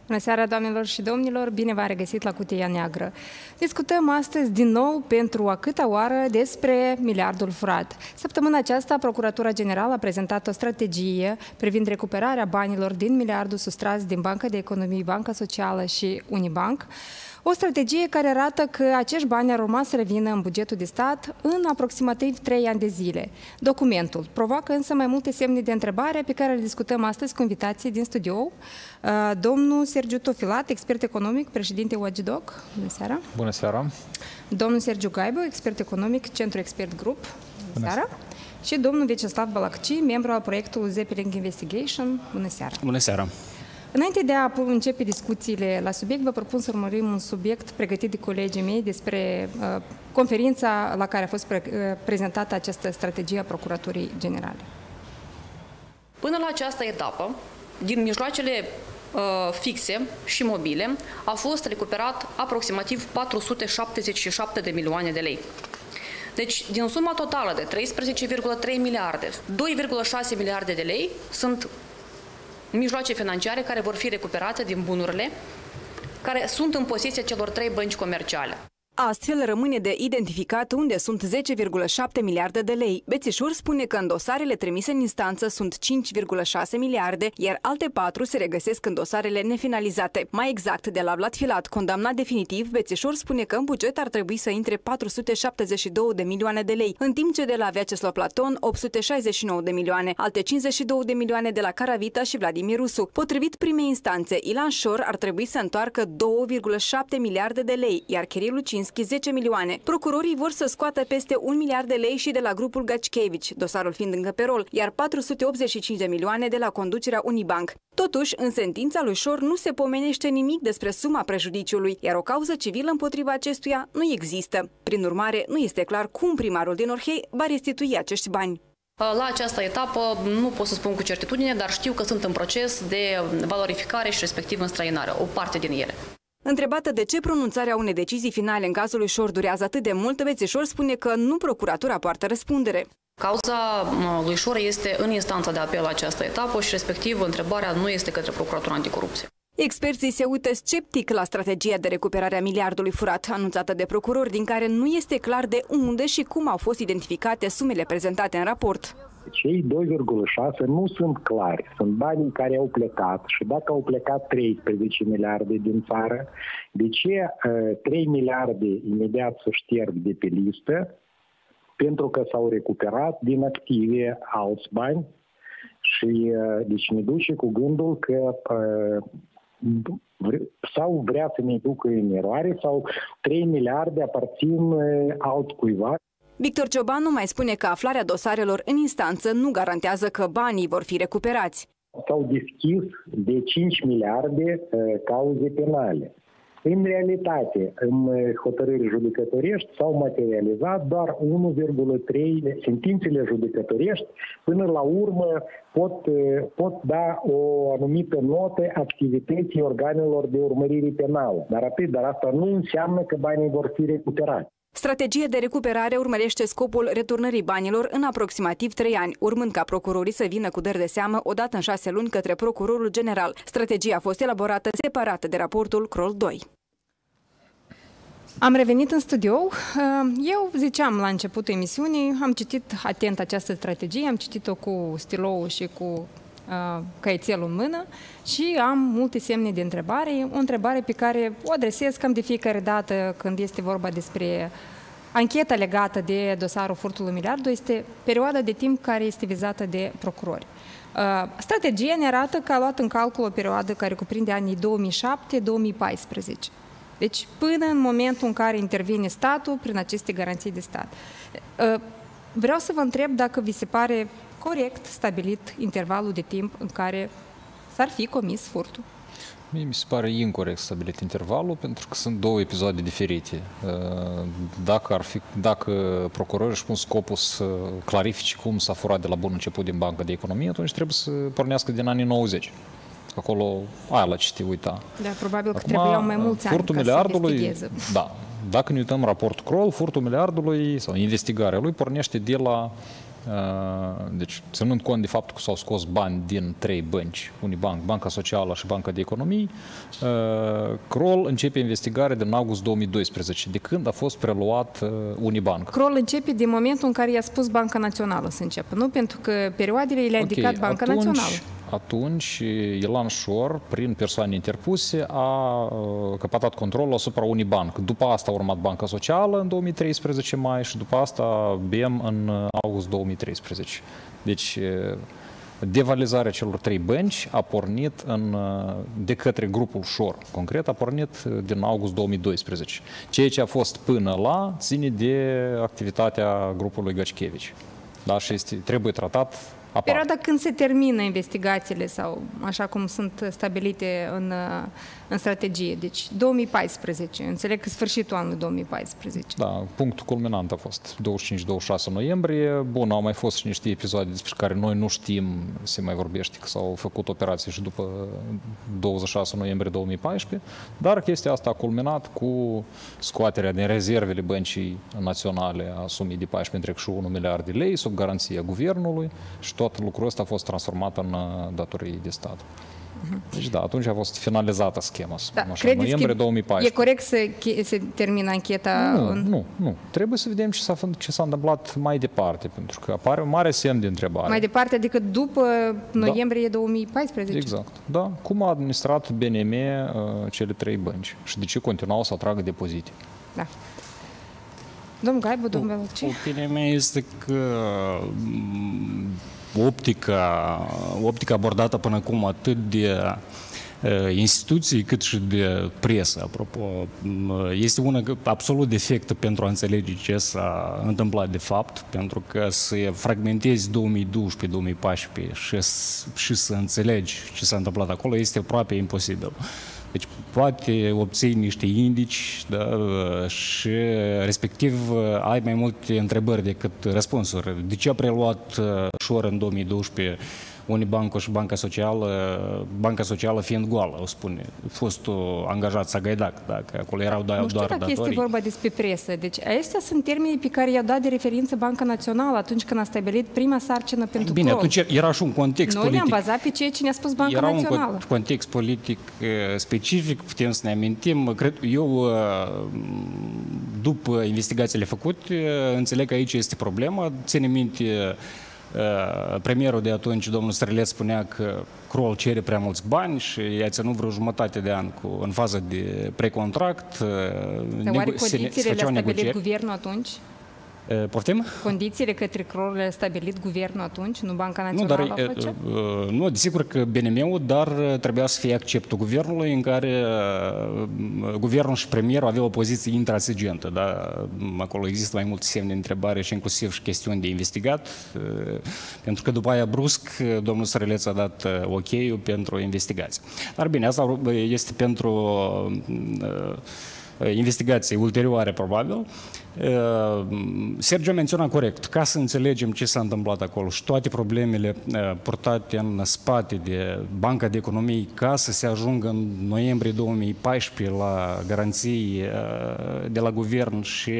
Bună seara, doamnelor și domnilor! Bine v-am regăsit la Cutia Neagră. Discutăm astăzi din nou pentru a câta oară despre miliardul furat. Săptămâna aceasta, Procuratura Generală a prezentat o strategie privind recuperarea banilor din miliardul sustras din Banca de Economie, Banca Socială și Unibank. O strategie care arată că acești bani ar urma să revină în bugetul de stat în aproximativ 3 ani de zile. Documentul provoacă însă mai multe semne de întrebare pe care le discutăm astăzi cu invitații din studio. Domnul Sergiu Tofilat, expert economic, președinte UAGIDOC. Bună seara! Bună seara! Domnul Sergiu Gaibu, expert economic, Centru Expert Group. Bună seara! Și domnul Vyacheslav Balakci, membru al proiectului Zeppelin Investigation. Bună seara! Bună seara! Înainte de a începe discuțiile la subiect, vă propun să urmărim un subiect pregătit de colegii mei despre conferința la care a fost prezentată această strategie a Procuraturii Generale. Până la această etapă, din mijloacele fixe și mobile, a fost recuperat aproximativ 477 de milioane de lei. Deci, din suma totală de 13,3 miliarde, 2,6 miliarde de lei sunt mijloace financiare care vor fi recuperate din bunurile care sunt în posesia celor 3 bănci comerciale. Astfel, rămâne de identificat unde sunt 10,7 miliarde de lei. Bețișor spune că în dosarele trimise în instanță sunt 5,6 miliarde, iar alte 4 se regăsesc în dosarele nefinalizate. Mai exact, de la Vlad Filat, condamnat definitiv, Bețișor spune că în buget ar trebui să intre 472 de milioane de lei, în timp ce de la Vyacheslav Platon 869 de milioane, alte 52 de milioane de la Caravita și Vladimir Rusu. Potrivit primei instanțe, Ilan Șor ar trebui să întoarcă 2,7 miliarde de lei, iar Kiril Lucinski 10 milioane. Procurorii vor să scoată peste 1 miliard de lei și de la grupul Gacikevici, dosarul fiind încă pe rol, iar 485 de milioane de la conducerea Unibank. Totuși, în sentința lui Șor nu se pomenește nimic despre suma prejudiciului, iar o cauză civilă împotriva acestuia nu există. Prin urmare, nu este clar cum primarul din Orhei va restitui acești bani. La această etapă nu pot să spun cu certitudine, dar știu că sunt în proces de valorificare și respectiv înstrăinare, o parte din ele. Întrebată de ce pronunțarea unei decizii finale în cazul lui Șor durează atât de mult, Bețișor spune că nu procuratura poartă răspundere. Cauza lui Șor este în instanța de apel la această etapă și respectiv întrebarea nu este către Procuratura Anticorupție. Experții se uită sceptic la strategia de recuperare a miliardului furat, anunțată de procurori, din care nu este clar de unde și cum au fost identificate sumele prezentate în raport. Cei 2,6 nu sunt clari. Sunt banii care au plecat și dacă au plecat 13 miliarde din țară, de ce 3 miliarde imediat se șterg de pe listă? Pentru că s-au recuperat din active alți bani și deci ne duce cu gândul că sau vrea să ne ducă în eroare sau 3 miliarde aparțin altcuiva. Victor Ciobanu mai spune că aflarea dosarelor în instanță nu garantează că banii vor fi recuperați. S-au deschis de 5 miliarde cauze penale. În realitate, în hotărâri judecătorești s-au materializat doar 1,3 sentințele judecătorești. Până la urmă pot da o anumită notă activității organelor de urmărire penală. Dar asta nu înseamnă că banii vor fi recuperați. Strategia de recuperare urmărește scopul returnării banilor în aproximativ 3 ani, urmând ca procurorii să vină cu dări de seamă odată în 6 luni către procurorul general. Strategia a fost elaborată separată de raportul Kroll 2. Am revenit în studio. Eu ziceam la începutul emisiunii, am citit atent această strategie, am citit-o cu stilou și cu caietelul în mână și am multe semne de întrebare. O întrebare pe care o adresez cam de fiecare dată când este vorba despre ancheta legată de dosarul furtului miliardului este perioada de timp care este vizată de procurori. Strategia ne arată că a luat în calcul o perioadă care cuprinde anii 2007-2014. Deci până în momentul în care intervine statul prin aceste garanții de stat. Vreau să vă întreb dacă vi se pare corect stabilit intervalul de timp în care s-ar fi comis furtul. Mie mi se pare incorect stabilit intervalul, pentru că sunt două episoade diferite. Dacă procurorii își pun scopul să clarifice cum s-a furat de la bun început din Banca de Economie, atunci trebuie să pornească din anii 90. Acolo aia la ce te uita. Da, probabil că trebuiau mai mulți ani ca să investigheze. Da, dacă ne uităm raportul Kroll, furtul miliardului sau investigarea lui pornește de la Deci, ținând cont de faptul că s-au scos bani din 3 bănci, Unibank, Banca Socială și Banca de Economii, Kroll începe investigare din august 2012, de când a fost preluat Unibank. Kroll începe din momentul în care i-a spus Banca Națională să înceapă, nu? Pentru că perioadele le-a indicat Banca Națională. Atunci, Ilan Șor, prin persoane interpuse, a căpătat controlul asupra Unibank. După asta a urmat Banca Socială în 2013 mai și după asta BM în august 2013. Deci, devalizarea celor 3 bănci a pornit de către grupul Șor. Concret, a pornit din august 2012. Ceea ce a fost până la ține de activitatea grupului Găcchevici. Da, și trebuie tratat apart. Perioada când se termină investigațiile sau așa cum sunt stabilite în strategie. Deci 2014, înțeleg că sfârșitul anului 2014. Da, punctul culminant a fost 25-26 noiembrie. Bun, au mai fost și niște episoade despre care noi nu știm, se mai vorbește că s-au făcut operații și după 26 noiembrie 2014, dar chestia asta a culminat cu scoaterea din rezervele Băncii Naționale a sumei de 14,1 miliarde de lei sub garanția guvernului și tot lucrul ăsta a fost transformat în datorii de stat. Deci da, atunci a fost finalizată schema, așa, noiembrie 2014. E corect să se termină ancheta? Nu. Trebuie să vedem ce s-a întâmplat mai departe, pentru că apare un mare semn de întrebare. Mai departe decât după noiembrie 2014? Exact. Da. Cum a administrat BNM cele 3 bănci și de ce continuau să atragă depozite? Da. Domnul Gaibu, domnul Belăci? Opinia mea este că optica abordată până acum atât de instituții cât și de presă, apropo, este una absolut defectă pentru a înțelege ce s-a întâmplat de fapt, pentru că să fragmentezi 2012-2014 și să înțelegi ce s-a întâmplat acolo este aproape imposibil. Deci poate obții niște indici, da, și respectiv ai mai multe întrebări decât răspunsuri. De ce a preluat Șor în 2012 Unibanco și Banca Socială fiind goală, o spune, fostul angajat Sagaidac, dacă acolo erau doar datorii. Nu știu dacă este vorba despre presă. Deci acestea sunt termenii pe care i-a dat de referință Banca Națională atunci când a stabilit prima sarcină pentru Bine, atunci era și un context politic. Noi ne-am bazat pe ceea ce ne-a spus Banca Națională. Era un context politic specific, putem să ne amintim. Cred, eu, după investigațiile făcute, înțeleg că aici este problema. Ține minte, premierul de atunci, domnul Străleț, spunea că Kroll cere prea mulți bani și i-a ținut vreo jumătate de an în fază de precontract. Dar oare condițiile le-a stabilit guvernul atunci? Poftim? Condițiile către Kroll le-a stabilit guvernul atunci, nu Banca Națională a făcea? Nu, desigur că BNM-ul, dar trebuia să fie acceptul guvernului în care guvernul și premierul aveau o poziție intransigentă. Da? Acolo există mai multe semne de întrebare și inclusiv și chestiuni de investigat, pentru că după aia brusc domnul Sărăleț a dat ok-ul pentru investigație. Dar bine, asta este pentru investigații ulterioare, probabil. Sergiu a menționat corect, ca să înțelegem ce s-a întâmplat acolo și toate problemele purtate în spate de Banca de Economie ca să se ajungă în noiembrie 2014 la garanții de la guvern și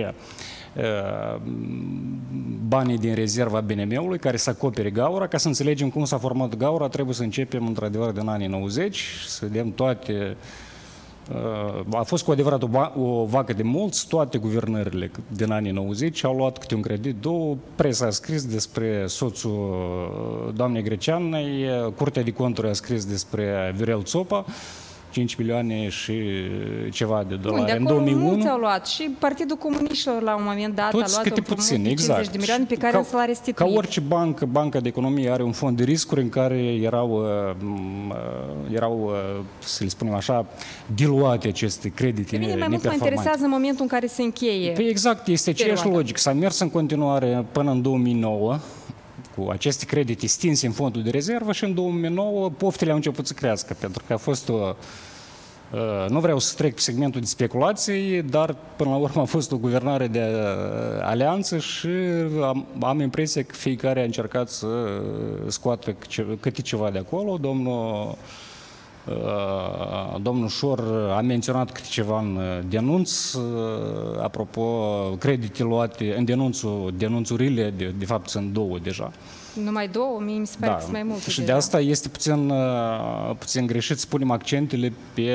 banii din rezerva BNM-ului care să acopere gaura. Ca să înțelegem cum s-a format gaura, trebuie să începem într-adevăr din anii 90, să vedem toate. A fost cu adevărat o vacă de mulți, toate guvernările din anii 90 au luat câte un credit, două, presa a scris despre soțul doamnei Greceanei, Curtea de Conturi a scris despre Viorel Țopa, 5 milioane și ceva de dolari în 2001. Mulți au luat și Partidul Comuniștilor la un moment dat toți a luat câte puțin, exact. 50 de milioane pe care să l-a restituit. Ca orice bancă, Banca de Economie are un fond de riscuri în care erau, să le spunem așa, diluate aceste credite neperformante. Mai mult mă interesează în momentul în care se încheie. Păi exact, este aceeași logică. S-a mers în continuare până în 2009 cu aceste credite stinse în fondul de rezervă și în 2009 poftele au început să crească, pentru că a fost o... Nu vreau să trec pe segmentul de speculații, dar până la urmă a fost o guvernare de alianță și am impresia că fiecare a încercat să scoată câte ceva de acolo. Domnul Domnul Șor a menționat câte ceva în denunț, apropo, credite luate, în denunțurile, de fapt sunt 2 deja. Numai 2? Mie mi se pare că sunt mai multe. Și deja. de asta este puțin greșit să punem accentele pe,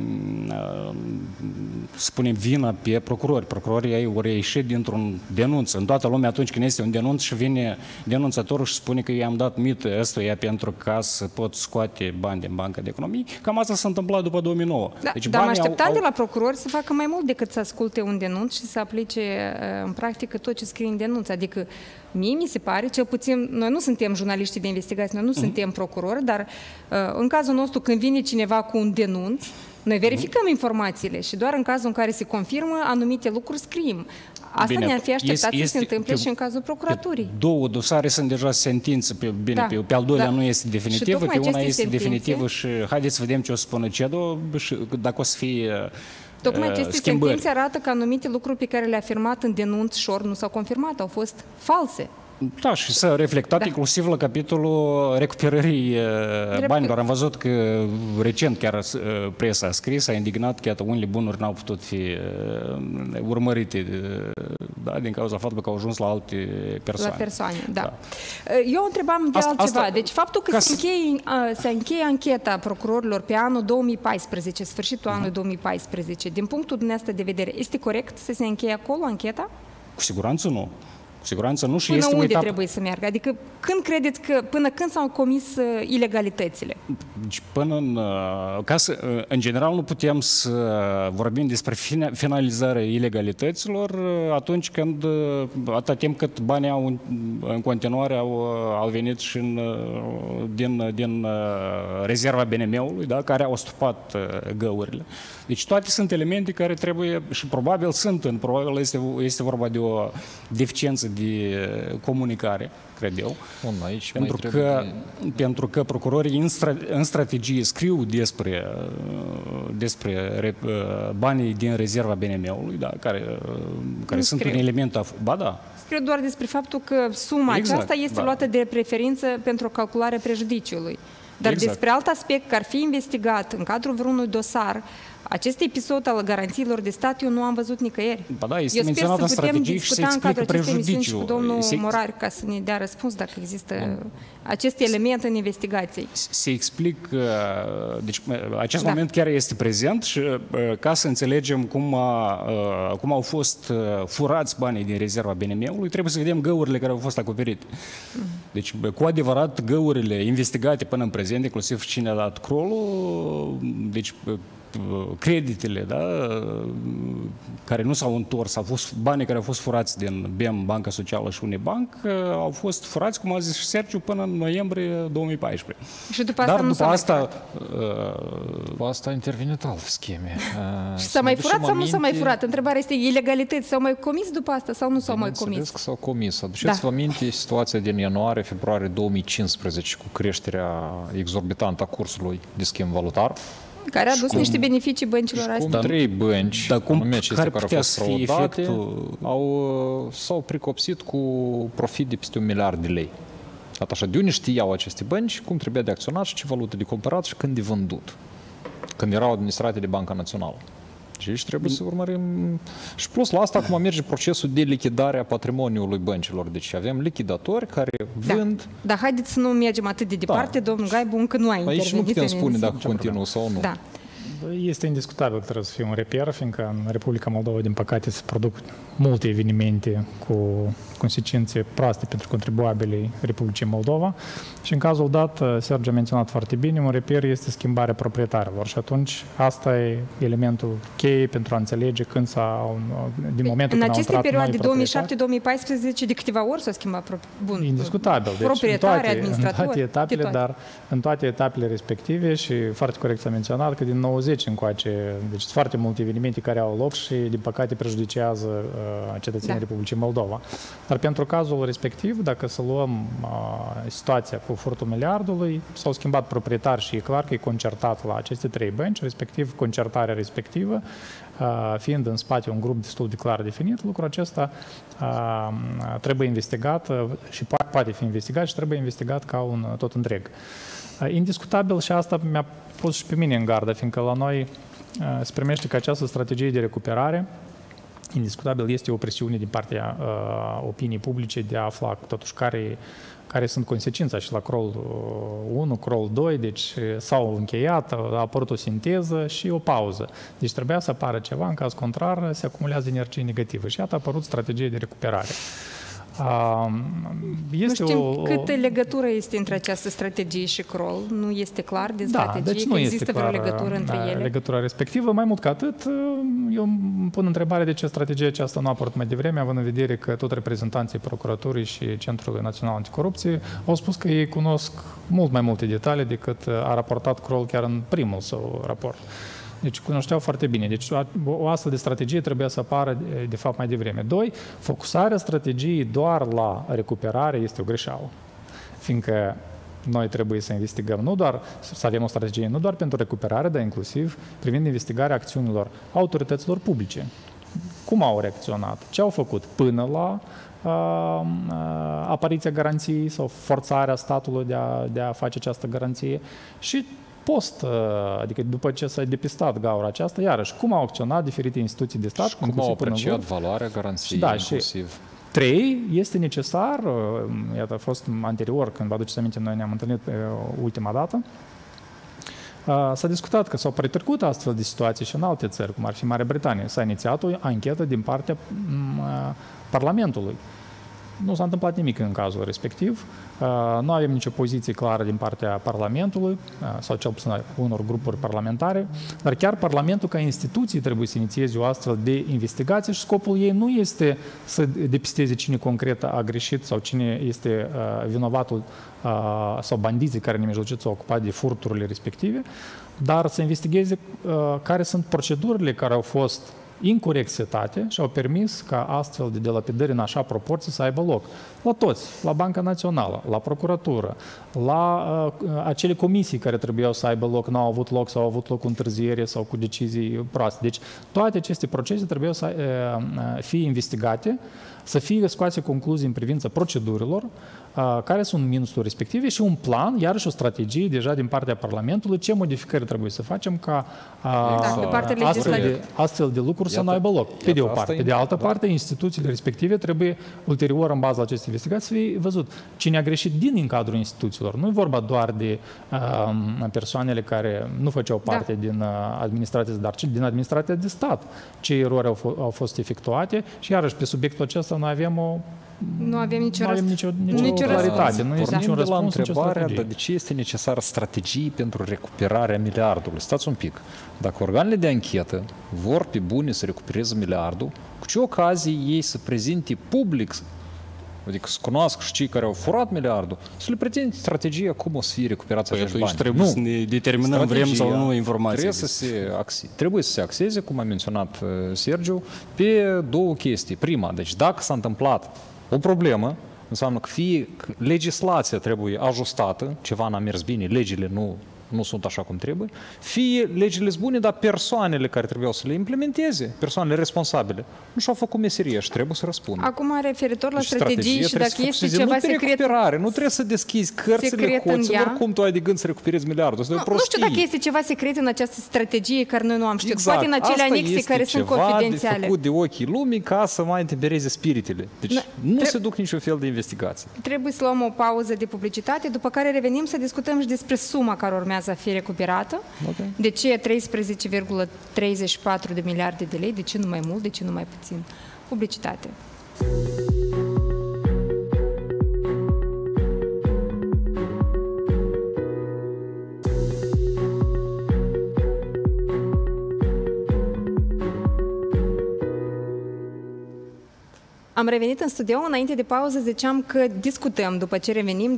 să punem vina pe procurori. Procurorii ei ori ieșit dintr-un denunț. În toată lumea, atunci când este un denunț și vine denunțătorul și spune că i-am dat mită ăstuia pentru ca să pot scoate bani din Banca de Economie, cam asta s-a întâmplat după 2009. Da, Deci dar mă așteptam de la procurori să facă mai mult decât să asculte un denunț și să aplice în practică tot ce scrie în denunț. Adică mie mi se pare, cel puțin, noi nu suntem jurnaliști de investigație, noi nu suntem procurori, dar în cazul nostru, când vine cineva cu un denunț, noi verificăm informațiile și doar în cazul în care se confirmă anumite lucruri scriem. Asta ne-ar fi așteptat să se întâmple și în cazul procuraturii. 2 dosare sunt deja sentințe, pe al doilea nu este definitivă, pe una este definitivă și haideți să vedem ce o să spună CEDO și dacă o să fie Tocmai aceste sentințe arată că anumite lucruri pe care le-a afirmat în denunț Șor nu s-au confirmat, au fost false. Da, și s-a reflectat inclusiv la capitolul recuperării banilor. Am văzut că recent chiar presa a scris, a indignat că iată, unele bunuri n-au putut fi urmărite din cauza faptului că au ajuns la alte persoane. La persoane, da. Eu întrebam de altceva. Deci faptul că se încheie ancheta procurorilor pe anul 2014, sfârșitul anului 2014, din punctul dumneavoastră de vedere, este corect să se încheie acolo ancheta? Cu siguranță nu. Cu siguranță nu și până este unde trebuie să meargă? Adică până când s-au comis ilegalitățile? Deci în general nu putem să vorbim despre finalizarea ilegalităților atunci când, atâta timp cât banii în continuare au venit și din rezerva BNM-ului, da, care au stupat găurile. Deci toate sunt elemente care trebuie, și probabil este vorba de o deficiență de comunicare, cred eu. Pentru că procurorii în strategie scriu despre banii din rezerva BNM-ului, da, care sunt un element... Ba da. Scriu doar despre faptul că suma aceasta este luată de preferință pentru calcularea prejudiciului. Dar despre alt aspect, că ar fi investigat în cadrul vreunui dosar, acest episod al garanțiilor de stat eu nu am văzut nicăieri. Ba da, este menționat în strategie și se explică prejudiciul. Și cu domnul Morari ca să ne dea răspuns dacă există acest element în investigații. Se explică, deci acest moment chiar este prezent și ca să înțelegem cum au fost furați banii din rezerva BNM-ului, trebuie să vedem găurile care au fost acoperite. Deci, cu adevărat, găurile investigate până în prezent, inclusiv cine a dat crolul, deci creditele, da, care nu s-au întors, banii care au fost furați din BEM, Banca Socială și Unibanc, au fost furați, cum a zis și Sergiu, până în noiembrie 2014. Și după asta după asta a intervenit alte scheme. Și s-a mai furat sau nu s-a mai furat? Întrebarea este, ilegalități s-au mai comis după asta sau nu s-au mai comis? Bineînțeles că s-au comis. Aduceți-vă aminte situația din ianuarie-februarie 2015 cu creșterea exorbitantă a cursului de schimb valutar. Care a adus niște beneficii băncilor astea. Cum 3 bănci, anume acestea care au fost fraudate, s-au pricopsit cu profit de peste 1 miliard de lei. Așa, de unde știau aceste bănci, cum trebuia de acționat și ce valută de cumpărat și când de vândut, când erau administrate de Banca Națională. Și aici trebuie să urmărim. Și plus la asta acum merge procesul de lichidare a patrimoniului băncilor. Deci avem lichidatori care vând... Dar haideți să nu mergem atât de departe, domnul Gaibu încă nu a intervenit. Aici nu putem spune dacă continuă sau nu. Da. Este indiscutabil că trebuie să fie un reper, fiindcă în Republica Moldova, din păcate, se produc multe evenimente cu consecințe proaste pentru contribuabilii Republicii Moldova. Și în cazul dat, Sergiu a menționat foarte bine, un reper este schimbarea proprietarilor. Și atunci asta e elementul cheie pentru a înțelege când din momentul când au intrat noi în aceste perioade 2007-2014, de câteva ori s-a schimbat indiscutabil. Deci, proprietari, administratori, dar în toate etapele respective și foarte corect s-a menționat că din 90 încoace, deci sunt foarte multe evenimente care au loc și din păcate prejudicează cetățenii Republicii Moldova. Dar pentru cazul respectiv, dacă să luăm situația cu furtul miliardului, s-au schimbat proprietari și e clar că e concertat la aceste 3 bănci, respectiv concertarea respectivă, fiind în spate un grup destul de clar definit, lucrul acesta trebuie investigat și poate fi investigat și trebuie investigat ca un tot întreg. Indiscutabil și asta mi-a pus și pe mine în gardă, fiindcă la noi se primește că această strategie de recuperare indiscutabil este o presiune din partea opiniei publice de a afla totuși care sunt consecința și la Kroll 1, Kroll 2, deci s-au încheiat, a apărut o sinteză și o pauză. Deci trebuia să apară ceva, în caz contrar se acumulează energie negativă și iată a apărut strategie de recuperare. Este nu știm câtă legătură este între această strategie și Kroll. Nu este clar din strategie deci că există vreo legătură între ele? Legătura respectivă. Mai mult ca atât, eu îmi pun întrebarea de ce strategia aceasta nu a apărut mai devreme, având în vedere că tot reprezentanții Procuraturii și Centrului Național Anticorupție au spus că ei cunosc mult mai multe detalii decât a raportat Kroll chiar în primul său raport. Deci cunoșteau foarte bine. Deci o astfel de strategie trebuia să apară de fapt mai devreme. 2. Focusarea strategiei doar la recuperare este o greșeală. Fiindcă noi trebuie să investigăm nu doar, să avem o strategie nu doar pentru recuperare, dar inclusiv privind investigarea acțiunilor autorităților publice. Cum au reacționat? Ce au făcut până la apariția garanției sau forțarea statului de a face această garanție și adică după ce s-a depistat gaura aceasta, iarăși, cum au acționat diferite instituții de stat, și cum au apreciat valoarea garanției, inclusiv. 3. Este necesar, iată, a fost anterior, când vă aduceți aminte, noi ne-am întâlnit ultima dată, s-a discutat că s-au pretrecut astfel de situații și în alte țări, cum ar fi Marea Britanie. S-a inițiat o anchetă din partea Parlamentului. Nu s-a întâmplat nimic în cazul respectiv. Nu avem nicio poziție clară din partea Parlamentului, sau cel puțin unor grupuri parlamentare, dar chiar Parlamentul ca instituție trebuie să inițieze o astfel de investigație și scopul ei nu este să depisteze cine concret a greșit sau cine este vinovatul sau bandiții care nemijlocit s-au ocupat de furturile respective, dar să investigheze care sunt procedurile care au fost incorect setate și au permis ca astfel de delapidări în așa proporție să aibă loc. La toți, la Banca Națională, la Procuratură, la acele comisii care trebuiau să aibă loc, nu au avut loc sau au avut loc cu întârziere sau cu decizii proaste. Deci toate aceste procese trebuiau să fie investigate, să fie scoase concluzii în privința procedurilor, care sunt minusuri respective și un plan, iarăși o strategie deja din partea Parlamentului, ce modificări trebuie să facem ca astfel de lucruri să nu aibă loc. Pe de o parte. Pe de altă parte, instituțiile respective trebuie ulterior, în baza acestei investigații, să fie văzut cine a greșit din cadrul instituțiilor. Nu e vorba doar de persoanele care nu făceau parte din administrație, dar din administrația de stat. Ce erori au fost efectuate și iarăși pe subiectul acesta noi avem nu avem nicio claritate, nu este niciun răspuns, la întrebarea de ce este necesară strategii pentru recuperarea miliardului. Stați un pic. Dacă organele de anchetă vor pe bune să recupereze miliardul, cu ce ocazie ei să prezinte public, adică să cunoască și cei care au furat miliardul, să le prezinte strategia cum o să fie recuperați acești bani. Trebuie să ne determinăm vrem sau nu informații. Trebuie să se axeze, cum a menționat Sergiu, pe două chestii. Prima, deci dacă s-a întâmplat o problemă, înseamnă că fie legislația trebuie ajustată, ceva n-a mers bine, legile nu sunt așa cum trebuie, fie legile sunt bune, dar persoanele care trebuiau să le implementeze, persoanele responsabile, nu și-au făcut meseria și trebuie să răspundă. Acum, referitor la strategie și dacă este ceva secret... Nu trebuie să deschizi cărțile hoților, cum tu ai de gând să recuperezi miliardul. Nu știu dacă este ceva secret în această strategie care noi nu am știut. Poate în acele anexe care sunt confidențiale. Asta este făcut de ochii lumii ca să mai tempereze spiritele. Deci nu se duc niciun fel de investigații. Trebuie să luăm o pauză de publicitate, după care revenim să discutăm și despre suma care urmează a fi recuperată. Okay. De ce 13,34 de miliarde de lei? De ce nu mai mult? De ce nu mai puțin? Publicitate. Am revenit în studio. Înainte de pauză ziceam că discutăm, după ce revenim,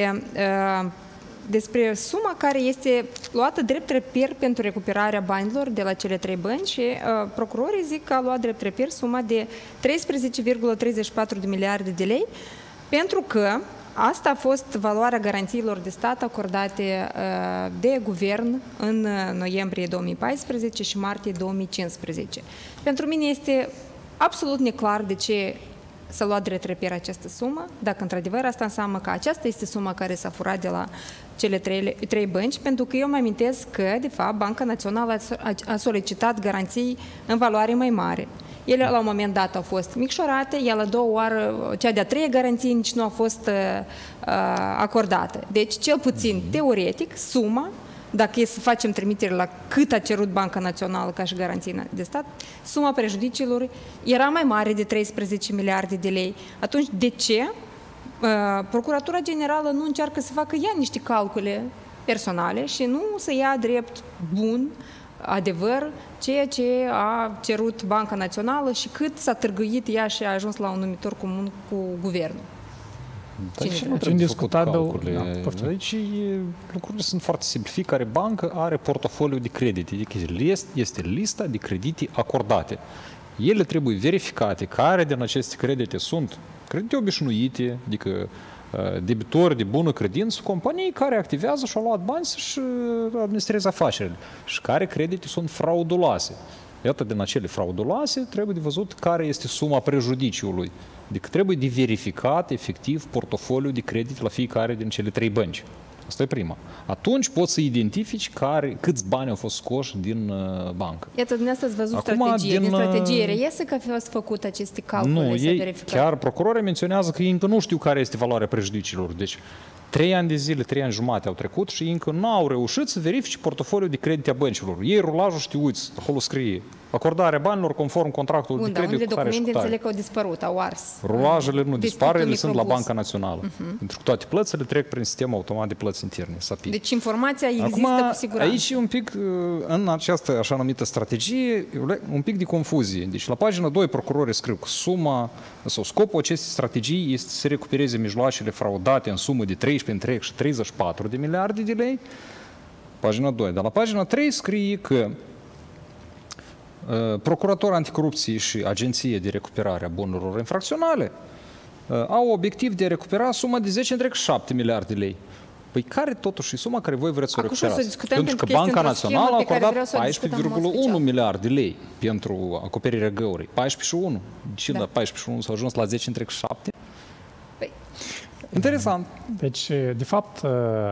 despre suma care este luată drept reper pentru recuperarea banilor de la cele 3 bănci și procurorii zic că a luat drept reper suma de 13,34 de miliarde de lei, pentru că asta a fost valoarea garanțiilor de stat acordate de guvern în noiembrie 2014 și martie 2015. Pentru mine este absolut neclar de ce s-a luat de retrăpiere această sumă, dacă într-adevăr asta înseamnă că aceasta este suma care s-a furat de la cele trei bănci, pentru că eu mă amintesc că, de fapt, Banca Națională a solicitat garanții în valoare mai mare. Ele, la un moment dat, au fost micșorate, iar la doua oară, cea de-a treia garanție nici nu a fost acordată. Deci, cel puțin, teoretic, suma, dacă e să facem trimitere la cât a cerut Banca Națională ca și garanție de stat, suma prejudiciilor era mai mare de 13 miliarde de lei. Atunci, de ce Procuratura Generală nu încearcă să facă ea niște calcule personale și nu să ia drept bun, adevăr, ceea ce a cerut Banca Națională și cât s-a târgâit ea și a ajuns la un numitor comun cu guvernul? Dar și nu trebuie făcut calculele. Deci lucrurile sunt foarte simple. Fiecare bancă are portofoliu de credite. Este lista de credite acordate. Ele trebuie verificate care din aceste credite sunt credite obișnuite, adică debitori de bună credință, companii care activează și au luat bani să-și administreze afacerile și care credite sunt frauduloase. Iată, din acele frauduloase trebuie de văzut care este suma prejudiciului. Adică trebuie de verificat efectiv portofoliul de credit la fiecare din cele trei bănci. Asta e prima. Atunci poți să identifici câți bani au fost scoși din bancă. Iată, dumneavoastră ați văzut strategie. Din strategie reiese că au fost făcut aceste calcule? Nu, chiar procurorii menționează că ei încă nu știu care este valoarea prejudiciilor. Deci 3 ani de zile, 3 ani jumate au trecut și încă nu au reușit să verifice portofoliul de credite a băncilor. Ei rulajul știuți, acolo scrie acordarea banilor conform contractului de credit cu care și cu tare. documente înțeleg că au dispărut, au ars. Rulajele nu dispar, ele sunt la Banca Națională. Pentru că toate plățile trec prin sistemul automat de plăți interne, SAPI. Deci informația există cu siguranță. Aici e un pic, în această așa numită strategie, un pic de confuzie. Deci la pagina 2 procurorii scriu că suma sau scopul acestei strategii este să recupereze mijloacele fraudate în sumă de 13,34 de miliarde de lei. Pagina 2. Dar la pagina 3 scrie că Procuratura Anticorupție și Agenția de Recuperare a Bunurilor Infracționale au obiectiv de a recupera suma de 10,7 miliarde de lei. Păi care totuși e suma care voi vreți să o recuperați? Pentru că Banca Națională a acordat 14,1 miliarde de lei pentru acoperirea găurii. 14,1. Și la 14,1 s-a ajuns la 10,7? Interesant. Deci, de fapt,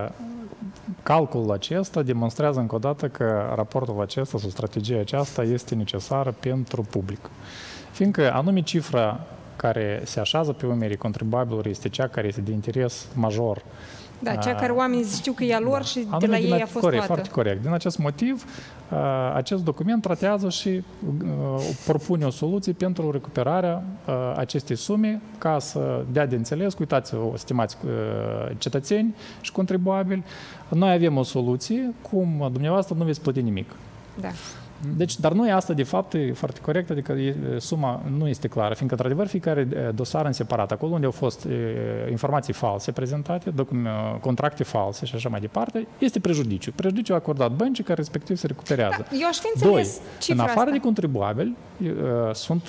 calculul acesta demonstrează încă o dată că raportul acesta sau strategia aceasta este necesară pentru public. Fiindcă anume cifra care se așează pe umerii contribuabilor este cea care este de interes major. Da, cea care oamenii știu că e a lor și de la ei a fost luată. Foarte corect. Din acest motiv, acest document tratează și propune o soluție pentru recuperarea acestei sume ca să dea de înțeles, uitați-vă, stimați cetățeni și contribuabili, noi avem o soluție cum dumneavoastră nu veți plăti nimic. Da. Deci, dar nu e asta, de fapt, e foarte corect, adică suma nu este clară, fiindcă, într-adevăr, fiecare dosar în separat, acolo unde au fost informații false prezentate, contracte false și așa mai departe, este prejudiciu. Prejudiciu acordat băncii care respectiv se recuperează. Da, eu aș fi înțeles în afară de contribuabili, sunt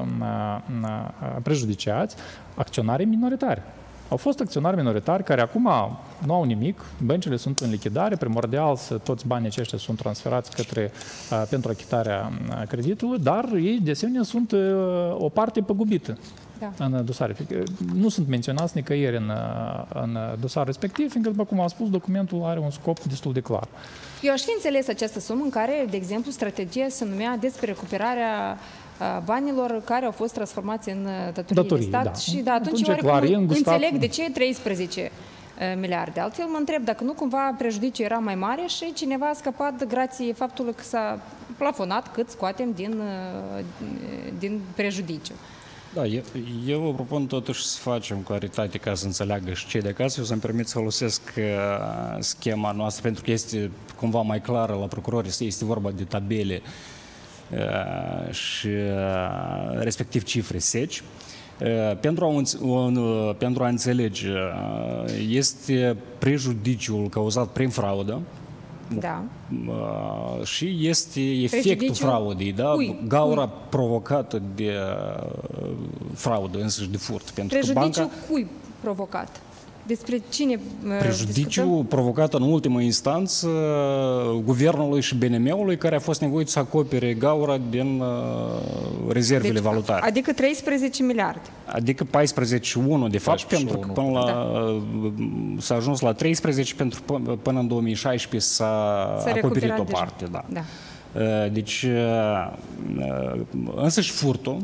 prejudiciați acționarii minoritari. Au fost acționari minoritari care acum nu au nimic, băncile sunt în lichidare, primordial toți banii aceștia sunt transferați pentru achitarea creditului, dar ei de asemenea sunt o parte păgubită în dosare. Nu sunt menționați nicăieri în dosarul respectiv, fiindcă, după cum am spus, documentul are un scop destul de clar. Eu aș fi înțeles această sumă în care, de exemplu, strategia se numea despre recuperarea banilor care au fost transformați în datorii de stat și atunci înțeleg de ce 13 miliarde. Altfel mă întreb dacă nu cumva prejudiciul era mai mare și cineva a scăpat grație faptului că s-a plafonat cât scoatem din prejudiciu. Da, eu vă propun totuși să facem claritate ca să înțeleagă și cei de acasă. Eu să-mi permit să folosesc schema noastră pentru că este cumva mai clară la procurori, este vorba de tabele și respectiv cifre seci. Pentru a înțelege, este prejudiciul cauzat prin fraudă. Da. Și este efectul fraudei, da? Gaura provocată de fraudă, însăși de furt. Prejudiciul cui provocat? Despre cine prejudiciu provocat în ultimă instanță guvernului și BNM-ului, care a fost nevoit să acopere gaura din rezervele valutare. Adică 13 miliarde. Adică 14,1 de fapt, pentru că până la s-a ajuns la 13, pentru până în 2016 s-a acoperit o parte. Da. Deci, însăși furtul,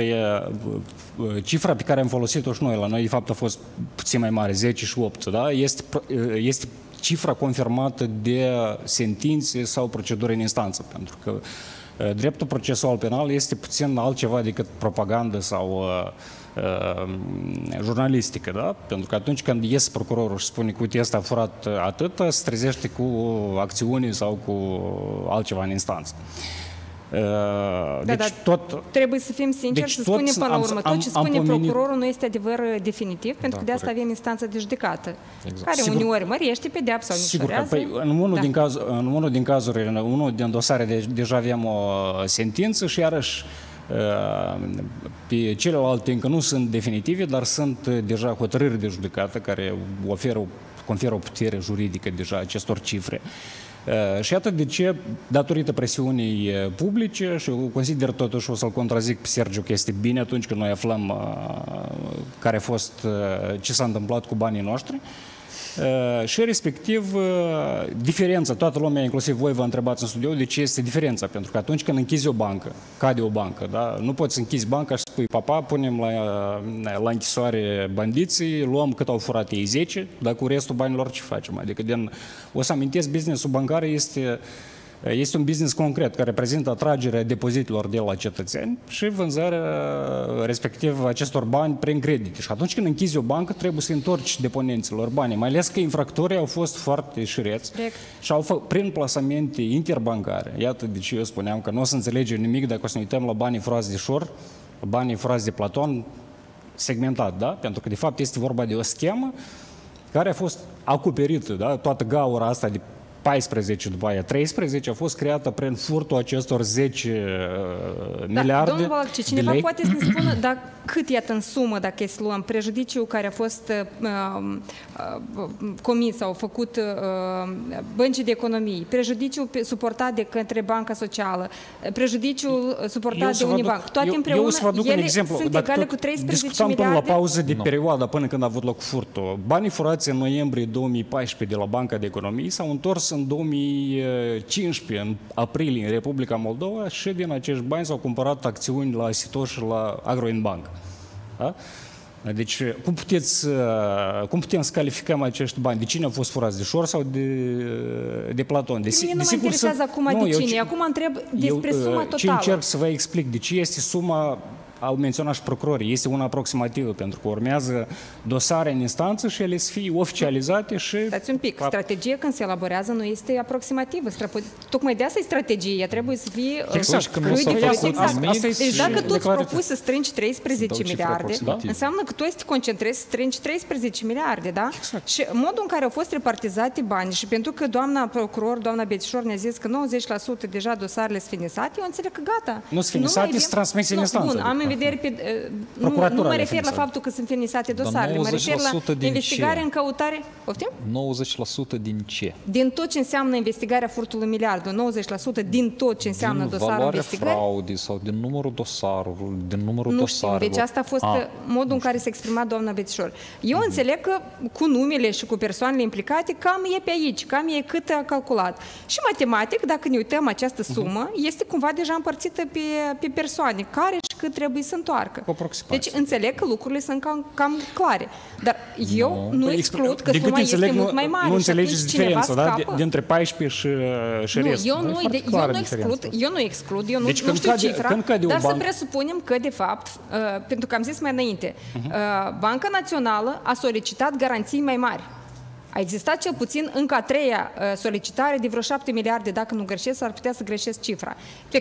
cifra pe care am folosit-o și noi, la noi de fapt a fost puțin mai mare, 10 și 8, da? Este cifra confirmată de sentințe sau proceduri în instanță, pentru că dreptul procesual penal este puțin altceva decât propagandă sau jurnalistică, da? Pentru că atunci când iese procurorul și spune că uite, ăsta a furat atâta, se trezește cu acțiuni sau cu altceva în instanță. Deci tot trebuie să fim sinceri, să spunem până la urmă, tot ce spune procurorul nu este adevăr definitiv, pentru că de asta avem instanță de judecată, care uneori mărește pedeapsa sau micșorează. Sigur, în unul din cazuri, în unul din dosare deja avem o sentință și iarăși pe celelalte încă nu sunt definitive, dar sunt deja hotărâri de judecată care conferă o putere juridică deja acestor cifre. Și atât de ce, datorită presiunii publice, și eu consider totuși, o să-l contrazic pe Sergiu, că este bine atunci când noi aflăm care a fost, ce s-a întâmplat cu banii noștri, și respectiv diferența, toată lumea, inclusiv voi vă întrebați în studio de ce este diferența, pentru că atunci când închizi o bancă, cade o bancă, da? Nu poți să închizi banca și spui, papa, punem la închisoare bandiții, luăm cât au furat ei 10, dar cu restul banilor ce facem? Adică, o să amintesc, business-ul bancar este un business concret care reprezintă atragerea depozitelor de la cetățeni și vânzarea respectiv acestor bani prin credite. Și atunci când închizi o bancă, trebuie să întorci deponenților banii, mai ales că infractorii au fost foarte șireți și au făcut prin plasamente interbancare. Iată de ce eu spuneam că nu o să înțelegem nimic dacă o să ne uităm la banii furați de Șor, banii furați de Platon, segmentat, da? Pentru că de fapt este vorba de o schemă care a fost acoperită, da? Toată gaura asta de 14, după aia 13, a fost creată prin furtul acestor 10 miliarde domnul Valacci, cineva poate să ne spună cât iată în sumă, dacă să luăm prejudiciul care a fost comis sau făcut băncii de economii, prejudiciul suportat de către Banca Socială, prejudiciul suportat de Unibanc, toate împreună, ele sunt egale cu 13 discutam miliarde? Până la pauză de perioada până când a avut loc furtul. Banii furați în noiembrie 2014 de la Banca de Economii s-au întors în 2015, în aprilie, în Republica Moldova, și din acești bani s-au cumpărat acțiuni la Sitor și la Agroinbank. Da? Deci, cum putem să calificăm acești bani? De cine au fost furați? De Șor sau de Platon? Mie nu mă interesează acum de cine. Acum întreb despre suma totală. Ce încerc să vă explic? De ce este suma, au menționat și procurorii, este una aproximativă, pentru că urmează dosare în instanță și ele să fie oficializate și... Stați un pic, strategia când se elaborează nu este aproximativă. Tocmai de asta e strategie, ea trebuie să fie... Exact. Deci dacă tu îți propui să strângi 13 miliarde, înseamnă că tu te concentrezi să strângi 13 miliarde, da? Și modul în care au fost repartizate bani și pentru că doamna procuror, doamna Betișor ne-a zis că 90% deja dosarele sunt finisate, eu înțeleg că gata. Nu sunt finisate, sunt transmise în instanță. Nu mă refer la faptul că sunt finisate dosarele, mă refer la investigare în căutare. Poftim? 90% din ce? Din tot ce înseamnă investigarea furtului miliardului, 90% din tot ce înseamnă dosarul investigării. Din valoarea fraudei sau din numărul dosarului, din numărul dosarelor. Deci asta a fost modul în care s-a exprimat doamna Betișor. Eu înțeleg că cu numele și cu persoanele implicate, cam e pe aici, cam e cât a calculat. Și matematic, dacă ne uităm această sumă, este cumva deja împărțită pe persoane, care și cât trebuie să întoarcă. Deci înțeleg că lucrurile sunt cam clare. Dar eu nu exclud că suma este mult mai mare. Nu înțelegeți diferența, da? Dintre 14 și restul. Eu nu exclud, eu nu știu cifra, dar să presupunem că, de fapt, pentru că am zis mai înainte, Banca Națională a solicitat garanții mai mari. A existat cel puțin încă a treia solicitare de vreo 7 miliarde, dacă nu greșesc, s-ar putea să greșesc cifra,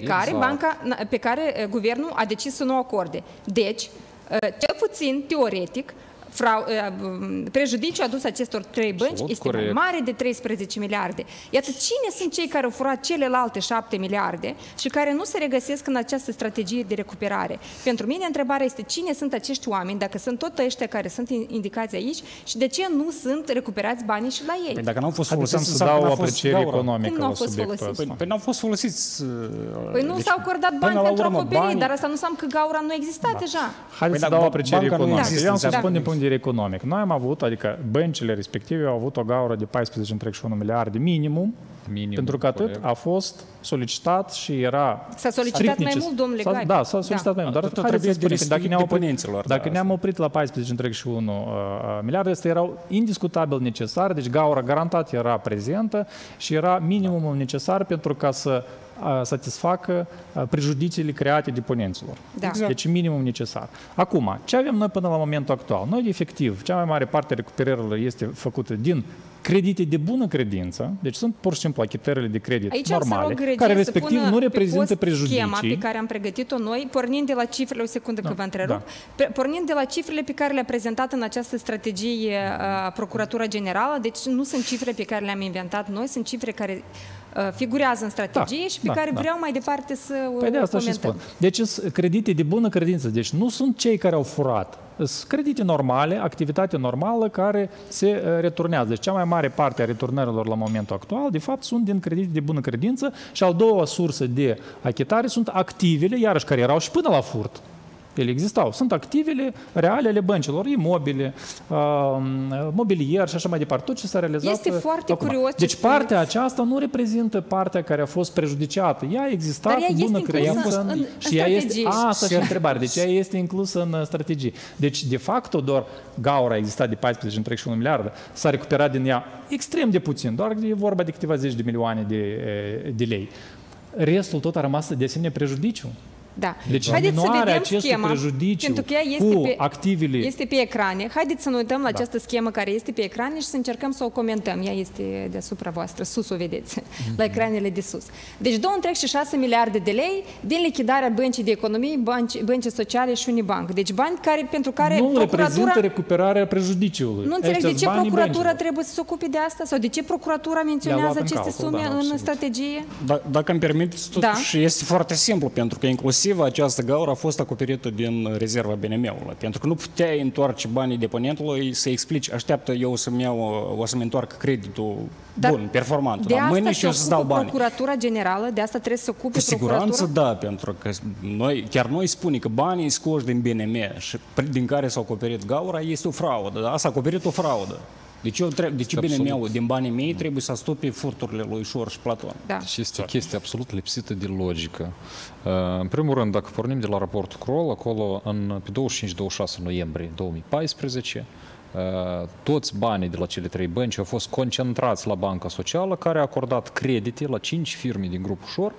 pe care guvernul a decis să nu o acorde. Deci, cel puțin, teoretic, prejudiciul adus acestor 3 bănci este mai mare de 13 miliarde. Iată, cine sunt cei care au furat celelalte 7 miliarde și care nu se regăsesc în această strategie de recuperare? Pentru mine, întrebarea este cine sunt acești oameni, dacă sunt tot ăștia care sunt indicați aici și de ce nu sunt recuperați banii și la ei? Păi dacă n-au fost folosiți, să dau o apreciere economică la subiectul ăsta. Păi n-au fost folosiți. Păi nu s-au acordat bani pentru acoperire, dar asta nu înseamnă că gaura nu exista deja. Haideți să dau o apreciere economică. Eu am să spun din punct de vedere economic. Noi am avut, adică băncile respective au avut o gaură de 14,1 miliarde minimum, pentru că atât a fost solicitat și era S-a solicitat mai mult, domnule Gabi. Da, s-a solicitat mai mult. Dar haideți să spunem, dacă ne-am oprit la 14,1 miliarde, astea erau indiscutabil necesare, deci gaura garantat era prezentă și era minimumul necesar pentru ca să satisfacă prejudiciile create deponenților. Da. Deci minimum necesar. Acum, ce avem noi până la momentul actual? Noi, efectiv, cea mai mare parte a recuperărilor este făcută din credite de bună credință, deci sunt pur și simplu achitările de credit aici normale, care respectiv nu reprezintă prejudicii. Schema pe care am pregătit-o noi, pornind de la cifrele, o secundă că vă întrerup, pornind de la cifrele pe care le-a prezentat în această strategie Procuratura Generală, deci nu sunt cifre pe care le-am inventat noi, sunt cifre care figurează în strategie și pe care vreau mai departe să de asta și spun. Deci sunt credite de bună credință, deci nu sunt cei care au furat. Sunt credite normale, activitate normală care se returnează. Deci cea mai mare parte a returnărilor la momentul actual, de fapt, sunt din credite de bună credință și al doua sursă de achitare sunt activele, iarăși care erau și până la furt. Ele existau. Sunt activele reale ale băncilor, imobile, mobilier și așa mai departe. Tot ce s-a realizat. Este foarte curios. Deci partea aceasta nu reprezintă partea care a fost prejudiciată. Ea exista cu bună credință și ea este. Asta și întrebare. Deci ea este inclusă în strategie. Deci, de fapt, doar gaura a existat de 14,31 miliarde. S-a recuperat din ea extrem de puțin. Doar e vorba de câteva zeci de milioane de lei. Restul tot a rămas de asemenea prejudiciu. Da. Deci haideți să vedem schema, pentru că ea este pe ecrane. Haideți să ne uităm la această schemă care este pe ecrane și să încercăm să o comentăm. Ea este deasupra voastră, sus o vedeți, la ecranele de sus. Deci 2,6 miliarde de lei din lichidarea băncii de economie, băncii sociale și Unibank. Deci bani pentru care nu reprezintă recuperarea prejudiciului. Nu înțeleg de ce procuratura trebuie să se ocupe de asta sau de ce procuratura menționează aceste sume în strategie? Dacă îmi permiteți, totuși este foarte simplu, pentru că inclusiv această gaură a fost acoperită din rezerva BNM-ului, pentru că nu puteai întoarce banii deponentului să explici, așteaptă eu o să-mi întoarcă creditul bun, performant, de mâine și eu să-ți dau bani. Procuratura Generală, de asta trebuie să se ocupe procuratura? Cu siguranță da, pentru că chiar noi spunem că banii scoși din BNM și din care s-a acoperit gaura este o fraudă, da? S-a acoperit o fraudă. De ce BNM-ul din banii mei trebuie să stope furturile lui Șor și Platon? Da. Și este o chestie absolut lipsită de logică. În primul rând, dacă pornim de la raportul Kroll, acolo pe 25-26 noiembrie 2014, toți banii de la cele 3 bănci au fost concentrați la Banca Socială, care a acordat credite la 5 firme din grupul Șor,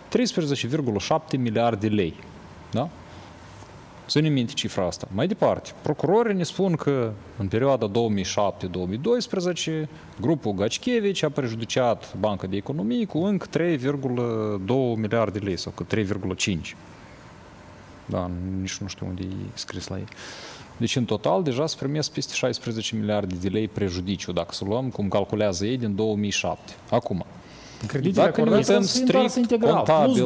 13,7 miliarde de lei. Da? Ține minte cifra asta. Mai departe, procurorii ne spun că în perioada 2007-2012 grupul Gacichevici a prejudiciat Banca de Economie cu încă 3,2 miliarde de lei sau că 3,5. Da, nici nu știu unde e scris la ei. Deci în total deja se primesc peste 16 miliarde de lei prejudiciu, dacă să luăm cum calculează ei din 2007. Acum, dacă ne uităm strict contabil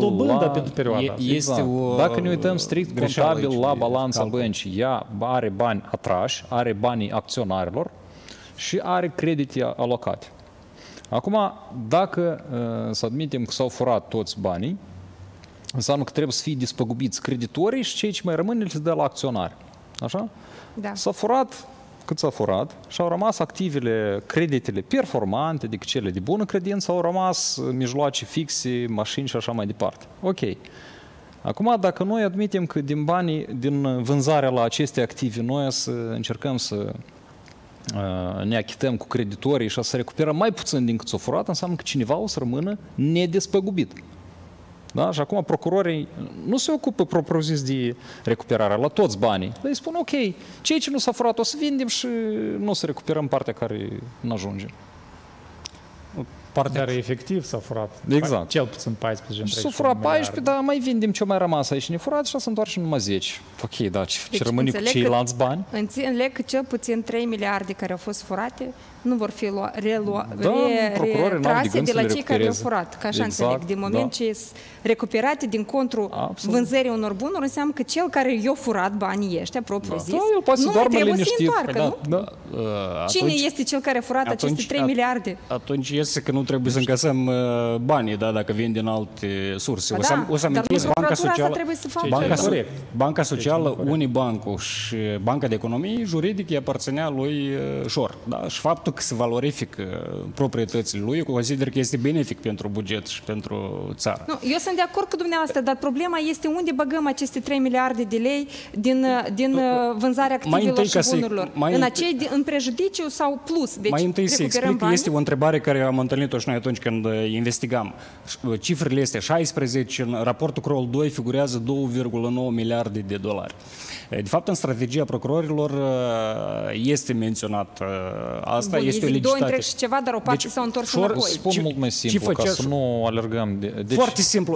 dacă ne uităm strict contabil la balanța băncii, ea are bani atrași, are banii acționarilor și are credite alocate. Acum, dacă să admitem că s-au furat toți banii, înseamnă că trebuie să fie despăgubiți creditorii și cei ce mai rămân le dă la acționari. Așa? Da. S-a furat cât s-a furat și au rămas activele, creditele performante, adică cele de bună credință, au rămas mijloace fixe, mașini și așa mai departe. Ok. Acum, dacă noi admitem că din banii, din vânzarea la aceste active, noi să încercăm să ne achităm cu creditorii și să recuperăm mai puțin din cât s-a furat, înseamnă că cineva o să rămână nedespăgubit. Da? Și acum procurorii nu se ocupă propriu-zis de recuperarea la toți banii. Îi spun, ok, cei ce nu s-a furat o să vindem și nu o să recuperăm partea care nu ajunge. Dar efectiv s-a furat. Exact. Cel puțin 14 Și s-a furat 14, dar mai vindem ce mai rămas aici nefurat și să întoarcem numai 10. Ok, da, ce rămâne cu ceilalți bani? Înțeleg că cel puțin 3 miliarde care au fost furate nu vor fi retrase de la cei care au furat. Ca așa înțeleg. Din moment ce sunt recuperate din contru vânzării unor bunuri, înseamnă că cel care i-a furat banii ăștia, propriu zis, nu mai trebuie să întoarcă, nu? Cine este cel care a furat aceste 3 miliarde? Atunci este că nu trebuie să încasăm banii, da, dacă vin din alte surse. O să amintesc Banca Socială, Unibancul și Banca de Economie juridic îi aparținea lui Șor. Da? Și faptul că se valorifică proprietățile lui, eu consider că este benefic pentru buget și pentru țară. Nu, eu sunt de acord cu dumneavoastră, dar problema este unde băgăm aceste 3 miliarde de lei din vânzarea activelor și bunurilor. În prejudiciu sau plus? Deci, mai întâi să explic că este o întrebare care am întâlnit-o și noi atunci când investigam. Cifrele este 16, în raportul Kroll 2 figurează 2,9 miliarde de dolari. De fapt, în strategia procurorilor este menționat asta, este o legislație. Și ceva, dar o parte s-au întors înapoi. Spun mult mai simplu, ca să nu alergăm. Deci, foarte simplu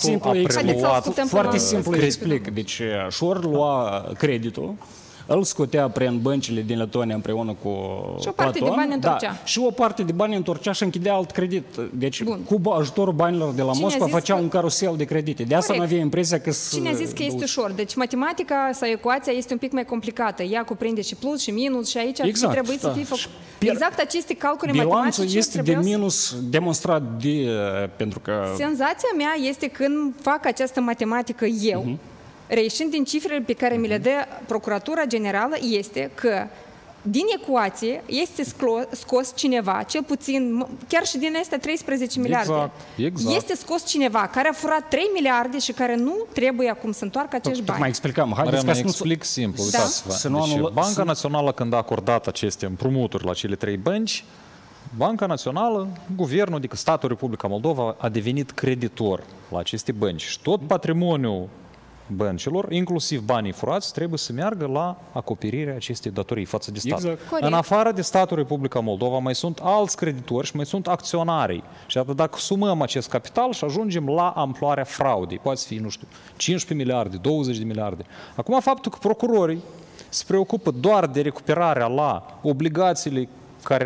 explic. Deci, Șor lua creditul, îl scotea prin băncile din Letonia împreună cu și o parte de bani întorcea. Da, și o parte de bani întorcea și închidea alt credit. Deci, cu ajutorul banilor de la Moscova făcea un carusel de credite. De asta nu avea impresia că... Cine a zis că este ușor? Deci matematica sau ecuația este un pic mai complicată. Ea cuprinde și plus și minus și aici trebuie să fie făcut. Exact aceste calcule matematice. Bilanțul este de minus demonstrat pentru că... Senzația mea este când fac această matematică eu, reieșind din cifrele pe care mi le dă Procuratura Generală, este că din ecuație este scos cineva, cel puțin, chiar și din astea 13 miliarde, este scos cineva care a furat 3 miliarde și care nu trebuie acum să întoarcă acești bani. Mai explicăm. Haideți să explic simplu. Uitați-vă. Deci, Banca Națională, când a acordat aceste împrumuturi la cele 3 bănci, Banca Națională, guvernul, adică statul Republica Moldova, a devenit creditor la aceste bănci și tot patrimoniul băncilor, inclusiv banii furați, trebuie să meargă la acoperirea acestei datorii față de stat. Exact. În afară de statul Republica Moldova mai sunt alți creditori și mai sunt acționarii. Și atât dacă sumăm acest capital și ajungem la amploarea fraudei, poate fi, nu știu, 15 miliarde, 20 de miliarde. Acum, faptul că procurorii se preocupă doar de recuperarea la obligațiile care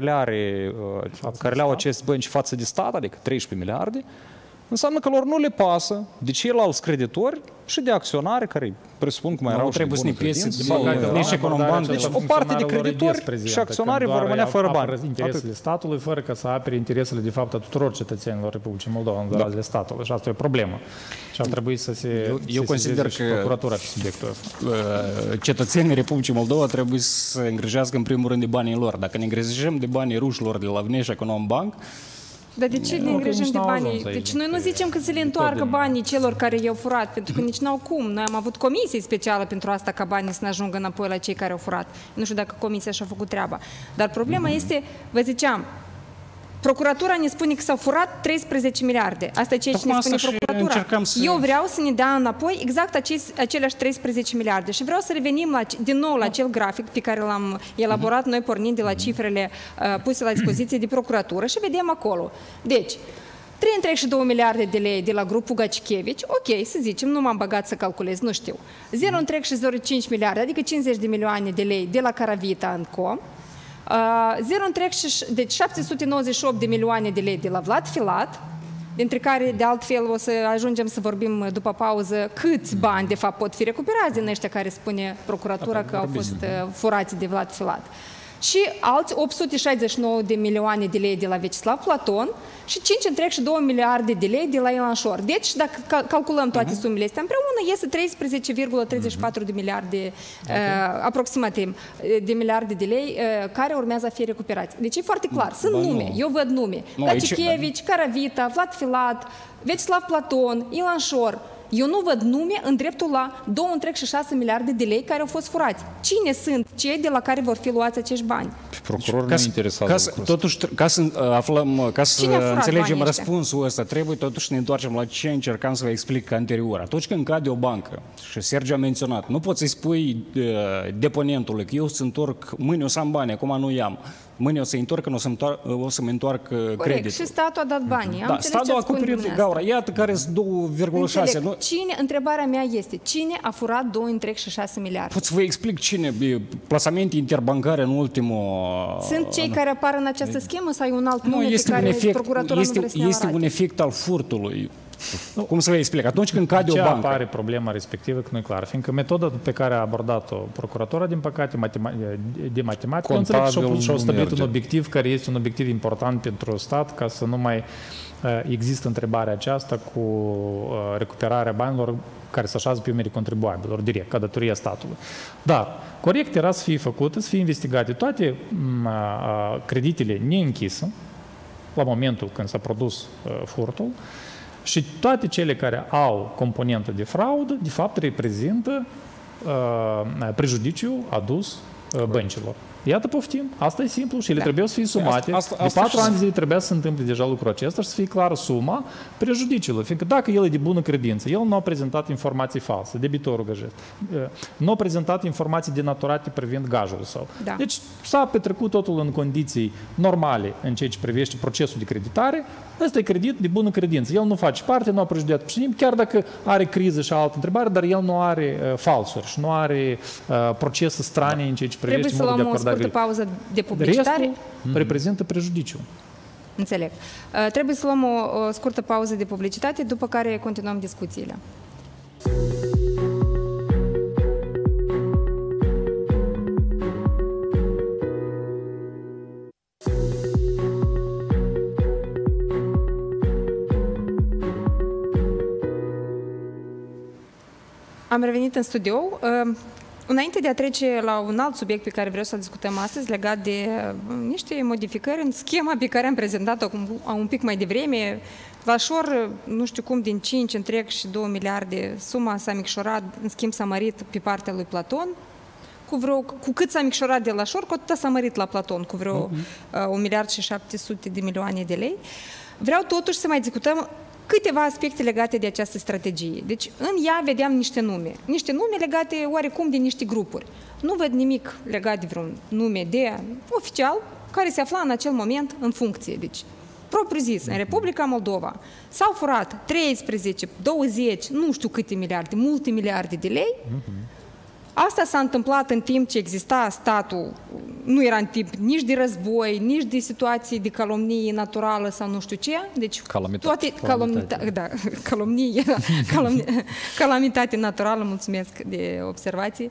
le au aceste bănci față de stat, adică 13 miliarde, înseamnă că lor nu le pasă de ceilalți creditori și de acționari care presupun că mai erau și de bună credință. Deci o parte de creditori și acționari vor rămâne fără bani. Interesele statului fără ca să apere interesele de fapt a tuturor cetățenilor Republicii Moldova în razile statului. Și asta e o problemă. Și ar trebui să se Eu consider că procuratura pe subiectul ăsta. Cetățenii Republicii Moldova trebuie să îngrijească în primul rând de banii lor. Dacă ne îngrijim de banii rușilor de la Vneș Econombank, dar de ce ne îngrijim de banii? Deci noi nu zicem că să le întoarcă banii celor care i-au furat, pentru că nici n-au cum. Noi am avut comisie specială pentru asta, ca banii să ne ajungă înapoi la cei care au furat. Nu știu dacă comisia și-a făcut treaba. Dar problema este, vă ziceam, Procuratura ne spune că s-au furat 13 miliarde. Asta e ceea ce ne spune Procuratura. Eu vreau să ne dea înapoi exact aceleași 13 miliarde. Și vreau să revenim din nou la acel grafic pe care l-am elaborat noi pornind de la cifrele puse la dispoziție de Procuratură și vedem acolo. Deci, 3,2 miliarde de lei de la grupul Gacichevici, ok, să zicem, nu m-am băgat să calculez, nu știu. 0,05 miliarde, adică 50 de milioane de lei de la Caravita &Co. Deci 798 de milioane de lei de la Vlad Filat, dintre care, de altfel, o să ajungem să vorbim după pauză câți bani, de fapt, pot fi recuperați din ăștia care spune Procuratura că au fost furați de Vlad Filat. Și alți 869 de milioane de lei de la Vecislav Platon și 5,2 miliarde de lei de la Ilan Șor. Deci, dacă calculăm toate sumele astea împreună, iese 13,34 de miliarde, aproximativ, de miliarde de lei care urmează a fi recuperați. Deci e foarte clar. Sunt nume. Eu văd nume. Gacichevici, Caravita, Vlad Filat, Vecislav Platon, Ilan Șor. Eu nu văd nume în dreptul la 2,6 miliarde de lei care au fost furați. Cine sunt cei de la care vor fi luați acești bani? Procurorul nu interesează. Totuși, ca să aflăm, ca să înțelegem răspunsul ăsta, trebuie totuși să ne întoarcem la ce încercam să vă explic anterior. Atunci când cade o bancă, și Sergiu a menționat, nu poți să-i spui deponentului că eu o să întorc, mâine o să am bani, acum nu i-am. Mâine o să-i întorc, o să-mi întorc creditul. Corect, și statul a dat banii. Da, statul a acoperit gaura. Iată care sunt 2,6. Întrebarea mea este, cine a furat 2,6 miliarde? Pot să vă explic cine? Plasamente interbancare în ultimul... Sunt cei care apar în această schemă sau e un alt nume pe care procuratura nu vrea să ne arate? Este un efect al furtului. Cum să vă explic? Atunci când cade o bancă... Ce apare problema respectivă, că nu e clar. Fiindcă metoda pe care a abordat-o procuratura, din păcate, de matematică, eu înțeleg și-au stabilit un obiectiv care este un obiectiv important pentru stat, ca să nu mai există întrebarea aceasta cu recuperarea banilor care se așează pe umerii contribuabililor, direct, ca datoria statului. Dar corect era să fie făcută, să fie investigate toate creditele neînchise la momentul când s-a produs furtul, și toate cele care au componentă de fraudă, de fapt, reprezintă prejudiciul adus băncilor. Iată, poftim, asta e simplu și ele trebuie să fie sumate. De 4 ani de zile trebuia să se întâmple deja lucrul acesta și să fie clară suma prejudiciilor. Fiindcă dacă el e de bună credință, el nu a prezentat informații false, debitorul găjesc, nu a prezentat informații denaturate privind gajul său. Da. Deci s-a petrecut totul în condiții normale în ceea ce privește procesul de creditare. Ăsta e credit de bună credință. El nu face parte, nu a prejudicat pe nimeni, chiar dacă are criză și altă întrebare, dar el nu are falsuri și nu are procese strane în ceea ce privește modul de acordare. Trebuie să luăm o scurtă pauză de publicitate. Restul reprezintă prejudiciu. Înțeleg. Trebuie să luăm o scurtă pauză de publicitate, după care continuăm discuțiile. Am revenit în studio. Înainte de a trece la un alt subiect pe care vreau să-l discutăm astăzi, legat de niște modificări în schema pe care am prezentat-o un pic mai devreme, la șor, nu știu cum, din 5 întreg și 2 miliarde, suma s-a micșorat, în schimb s-a mărit pe partea lui Platon. Cu cât s-a micșorat de la șor, cu atât s-a mărit la Platon, cu vreo 1 miliard și 700 de milioane de lei. Vreau totuși să mai discutăm câteva aspecte legate de această strategie. Deci, în ea vedeam niște nume legate oarecum de niște grupuri. Nu văd nimic legat de vreun nume de oficial care se afla în acel moment în funcție. Deci, propriu zis, în Republica Moldova s-au furat 13, 20, nu știu câte miliarde, multe miliarde de lei. Asta s-a întâmplat în timp ce exista statul, nu era în timp nici de război, nici de situații de calomnie naturală sau nu știu ce. Deci toate calamitate naturală, mulțumesc de observație.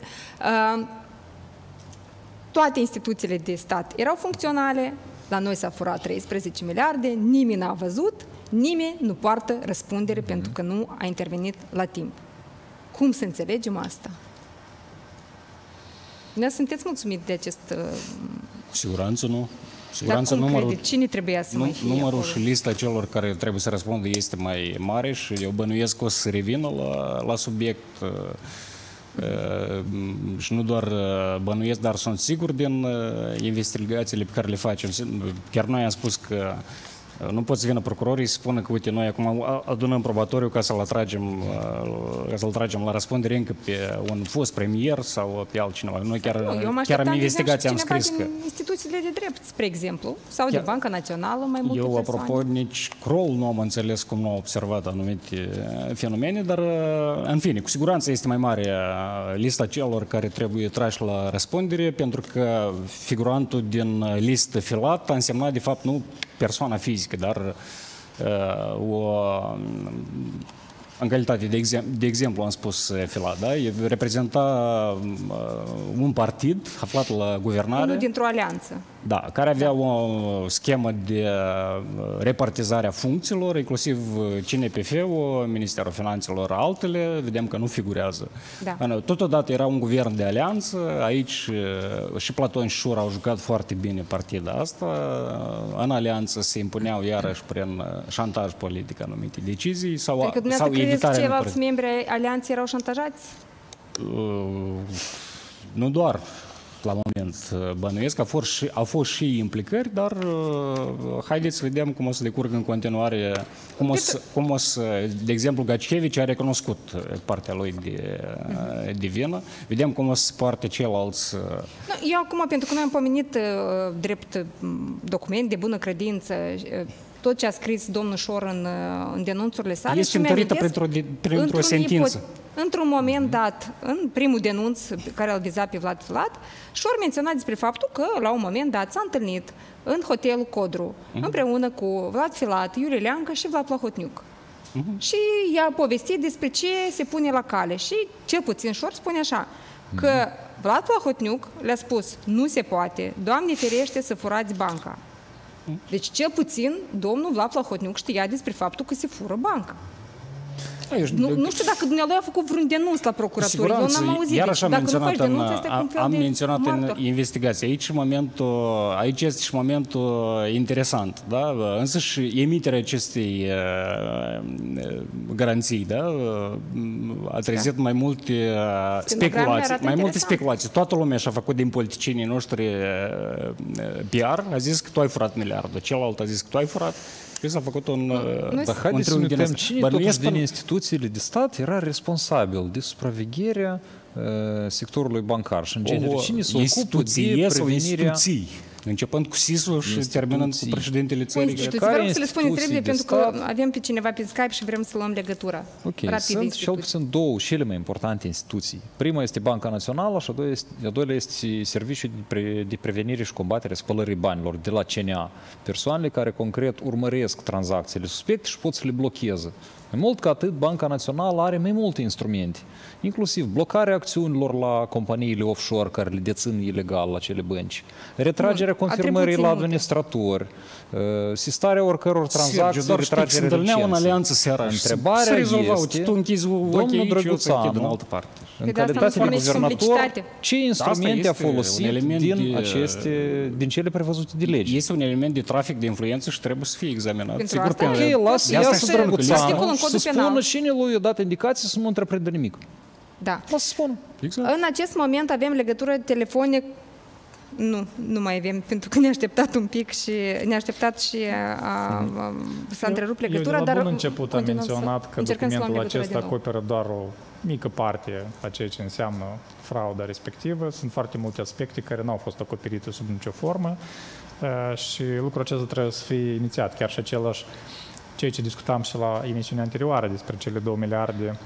Toate instituțiile de stat erau funcționale, la noi s-a furat 13 miliarde, nimeni n-a văzut, nimeni nu poartă răspundere pentru că nu a intervenit la timp. Cum să înțelegem asta? Ne sunteți mulțumit de acest... Cu siguranță nu. Siguranță numărul, cine trebuia să mai fie numărul acolo? Și lista celor care trebuie să răspundă este mai mare și eu bănuiesc că o să se revină la subiect. Și nu doar bănuiesc, dar sunt sigur din investigațiile pe care le facem. Chiar noi am spus că nu pot să vină procurorii să spună că, uite, noi acum adunăm probatoriu ca să-l tragem la răspundere încă pe un fost premier sau pe altcineva. Noi chiar în investigație am scris că... instituțiile de drept, spre exemplu, sau de Banca Națională, mai multe persoane. Apropo, nici Kroll nu am înțeles cum nu a observat anumite fenomene, dar, în fine, cu siguranță este mai mare lista celor care trebuie trași la răspundere, pentru că figurantul din listă filată a însemnat, de fapt, nu persoana fizică, dar în calitate de exemplu am spus filat, da? Reprezenta un partid aflat la guvernare. Unul dintr-o alianță. Da, care avea o schemă de repartizare a funcțiilor, inclusiv CNPF-ul, Ministerul Finanțelor, altele, vedem că nu figurează. Da. Totodată era un guvern de alianță, aici și Platon și Șur au jucat foarte bine partida asta, în alianță se impuneau iarăși prin șantaj politic anumite decizii sau evitarea. Dumneavoastră credeți că ceilalți membri ai alianței erau șantajați? Nu doar. la moment, bănuiesc. Au fost și implicări, dar haideți să vedem cum o să decurgă în continuare, cum o să, de exemplu, Gacevici a recunoscut partea lui de vină, vedem cum o să se poarte ceilalți. Eu acum, pentru că noi am pomenit drept document de bună credință, tot ce a scris domnul Șor în denunțurile sale. Este întărită printr-o sentință. Într-un moment dat, în primul denunț pe care îl viza pe Vlad Filat, Șor menționa despre faptul că, la un moment dat, s-a întâlnit în hotelul Codru, împreună cu Vlad Filat, Iurie Leancă și Vlad Plahotniuc. Și i-a povestit despre ce se pune la cale. Și, cel puțin, Șor spune așa, că Vlad Plahotniuc le-a spus, nu se poate, Doamne ferește să furați banca. Deci, cel puțin, domnul Vlad Plahotniuc știa despre faptul că se fură banca. Nu știu dacă dumnealui a făcut vreun denunț la procuratură. Eu n-am auzit. Iarăși am menționat în investigație. Aici este și momentul interesant. Da? Însă și emiterea acestei garanții, da? A trezit mai multe speculații. Toată lumea și-a făcut din politicienii noștri PR, a zis că tu ai furat miliardul, celălalt a zis că tu ai furat. Și s-a făcut un haideți să ne uităm cine totuși din instituțiile de stat era responsabil de supravegherea sectorului bancar și în genere cine se ocupă de prevenirea... Începând cu SIS-ul și terminând cu președintele țării. Vă rog să le spuneți repede, pentru că avem pe cineva pe Skype și vrem să luăm legătura. Ok, sunt cel puțin două cele mai importante instituții. Prima este Banca Națională și a doilea este Serviciul de Prevenire și Combatere Spălării Banilor de la CNA. Persoanele care concret urmăresc tranzacțiile suspecte și pot să le blocheze. Mai mult ca atât, Banca Națională are mai multe instrumente, inclusiv blocarea acțiunilor la companiile offshore care le dețin ilegal la cele bănci, retragerea confirmării la administratori, sistarea oricăror tranzacții, retragerea licenței. Întrebarea este, domnul Drăguțanu, în calitate de guvernator, ce instrumente a folosit din cele prevăzute de lege? Este un element de trafic de influență și trebuie să fie examinat. Ok, lasă Drăguțanu să spună cine lui a dat indicații să nu întreprindă nimic. Da. Lasă să spună. În acest moment avem legătură telefonică. Nu mai avem, pentru că ne-a așteptat un pic și ne-a așteptat și s-a întrerupt legătura. Eu de la bun început am menționat că documentul acesta acoperă doar o mică parte a ceea ce înseamnă frauda respectivă. Sunt foarte multe aspecte care nu au fost acoperite sub nicio formă și lucrul acesta trebuie să fie inițiat. Chiar și același, ceea ce discutam și la emisiunea anterioară despre cele 2 miliarde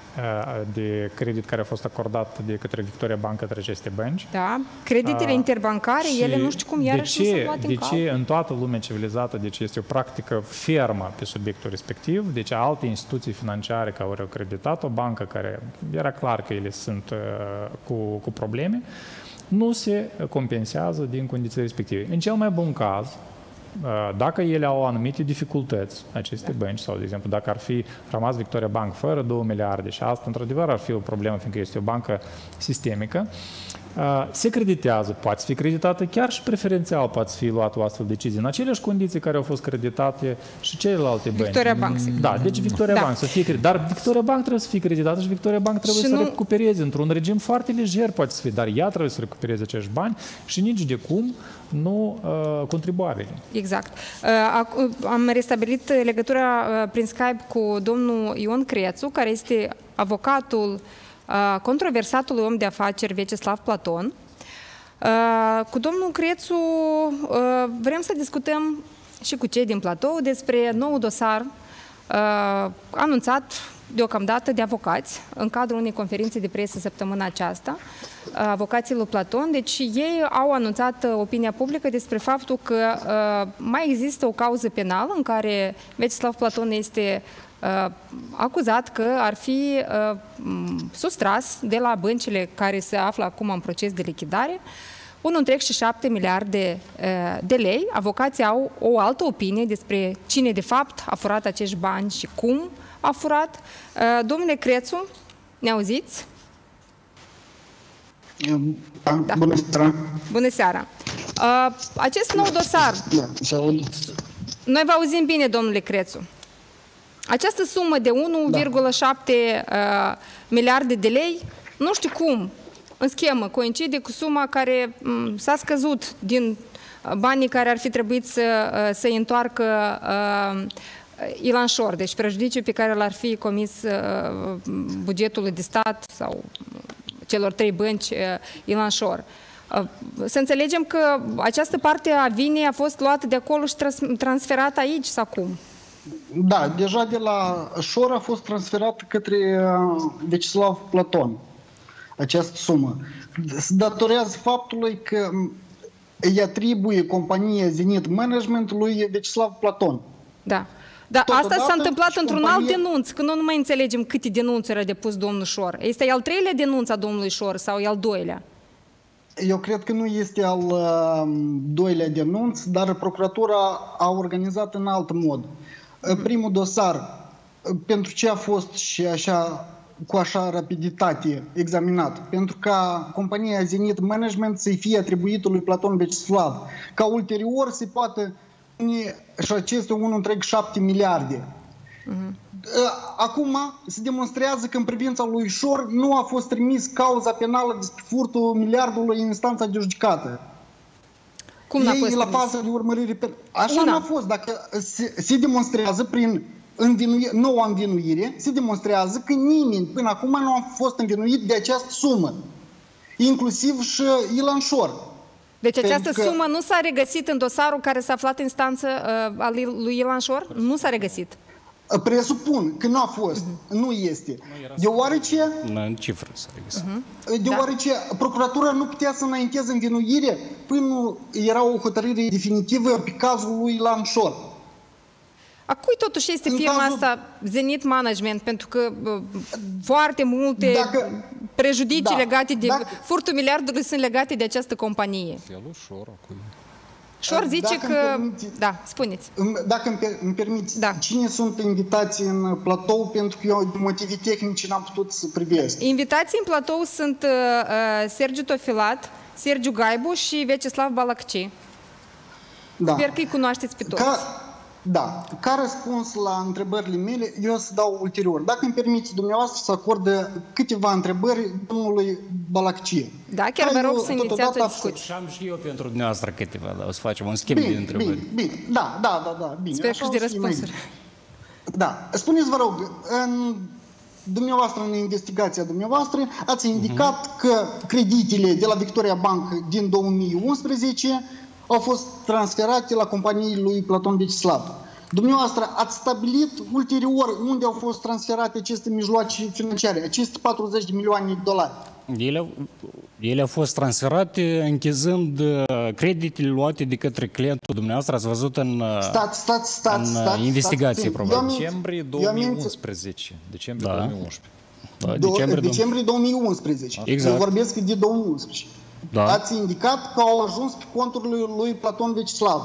de credit care a fost acordat de către Victoria Bank către aceste bănci. Da, creditele interbancare, ele nu știu cum iarăși nu sunt luate în calcul. De ce în toată lumea civilizată, deci este o practică fermă pe subiectul respectiv, deci alte instituții financiare care au creditat o bancă care era clar că ele sunt cu probleme, nu se compensează din condițiile respective. În cel mai bun caz, dacă ele au anumite dificultăți, aceste bănci, sau, de exemplu, dacă ar fi rămas Victoria Bank fără 2 miliarde și asta, într-adevăr, ar fi o problemă, fiindcă este o bancă sistemică, se creditează, poate fi creditată chiar și preferențial, poate fi luată o astfel de decizie, în aceleași condiții care au fost creditate și celelalte bănci. Victoria Bank. Da, deci Victoria Bank să fie creditată, dar Victoria Bank trebuie să fie creditată și Victoria Bank trebuie să recupereze într-un regim foarte lejer, poate să fie, dar ea trebuie să recupereze acești bani și nici de cum nu contribuabili. Exact. Am restabilit legătura prin Skype cu domnul Ion Crețu, care este avocatul controversatului om de afaceri Vyacheslav Platon. Cu domnul Crețu vrem să discutăm și cu cei din platou despre nou dosar anunțat deocamdată de avocați în cadrul unei conferințe de presă săptămâna aceasta, avocații lui Platon. Deci ei au anunțat opinia publică despre faptul că mai există o cauză penală în care Vyacheslav Platon este acuzat că ar fi sustras de la băncile care se află acum în proces de lichidare 1,7 miliarde de lei. Avocații au o altă opinie despre cine de fapt a furat acești bani și cum a furat. Domnule Crețu, ne auziți? Da. Bună seara! Bună seara! Acest nou dosar... Noi vă auzim bine, domnule Crețu. Această sumă de 1,7 miliarde de lei, nu știu cum în schemă coincide cu suma care s-a scăzut din banii care ar fi trebuit să-i întoarcă Ilan Șor, deci prejudiciul pe care l-ar fi comis bugetului de stat sau celor 3 bănci Ilan Șor. Să înțelegem că această parte a vinei a fost luată de acolo și transferată aici sau cum? Da, deja de la Șor a fost transferată către Vecislav Platon această sumă. Se datorează faptului că îi atribuie compania Zenit Management lui Vecislav Platon. Da. Dar asta s-a întâmplat într-un alt denunț, că nu mai înțelegem câte denunțuri a depus domnul Șor. Este al 3-lea denunț a domnului Șor sau e al 2-lea? Eu cred că nu este al 2-lea denunț, dar procuratura a organizat în alt mod. Primul dosar, pentru ce a fost și cu așa rapiditate examinat? Pentru ca compania Zenit Management să-i fie atribuită lui Platon Vecislav, ca ulterior se poate și aceste 1,7 miliarde. Acum se demonstrează că în privința lui Șor nu a fost trimis cauza penală despre furtul miliardului în instanța de judecată. Cum n-a fost la fază de urmărire așa nu a fost. Dacă se demonstrează prin noua învinuire, se demonstrează că nimeni până acum nu a fost învinuit de această sumă. Inclusiv și Ilan Șor. Deci această sumă nu s-a regăsit în dosarul care s-a aflat în instanță al lui Ilan Șor? Nu s-a regăsit? Presupun că nu a fost, nu este. Deoarece, în cifră s-a regăsit. Deoarece procuratura nu putea să înainteze învinuire până nu era o hotărâre definitivă pe cazul lui Ilan Șor. A cui totuși este firma asta Zenit Management? Pentru că foarte multe prejudicii legate de furtul miliardului sunt legate de această companie. Șor zice că... Da, spuneți. Dacă îmi permiți, cine sunt invitații în platou? Pentru că eu, de motive tehnice, n-am putut să privesc. Invitații în platou sunt Sergiu Tofilat, Sergiu Gaibu și Vecislav Balacci. Sper că îi cunoașteți pe toți. Ca răspuns la întrebările mele, eu o să dau ulterior. Dacă îmi permiteți dumneavoastră să acordă câteva întrebări domnului Balacci. Da, chiar vă rog să inițiați o discuție. Și am și eu pentru dumneavoastră câteva, o să facem un schimb de întrebări. Bine. Bine. Sper că și de răspunsuri. Da. Spuneți, vă rog, în investigația dumneavoastră ați indicat că creditele de la Victoria Bank din 2011 au fost transferate la companiile lui Platon Vecislav. Dumneavoastră ați stabilit ulterior unde au fost transferate aceste mijloace financiare, aceste 40 de milioane de dolari. Ele au fost transferate închizând creditele luate de către clientul dumneavoastră. Ați văzut în investigație, probabil. Decembrie 2011. Decembrie 2011. Exact. Eu vorbesc de 2011. Ați indicat că au ajuns pe conturile lui Platon Vecislav.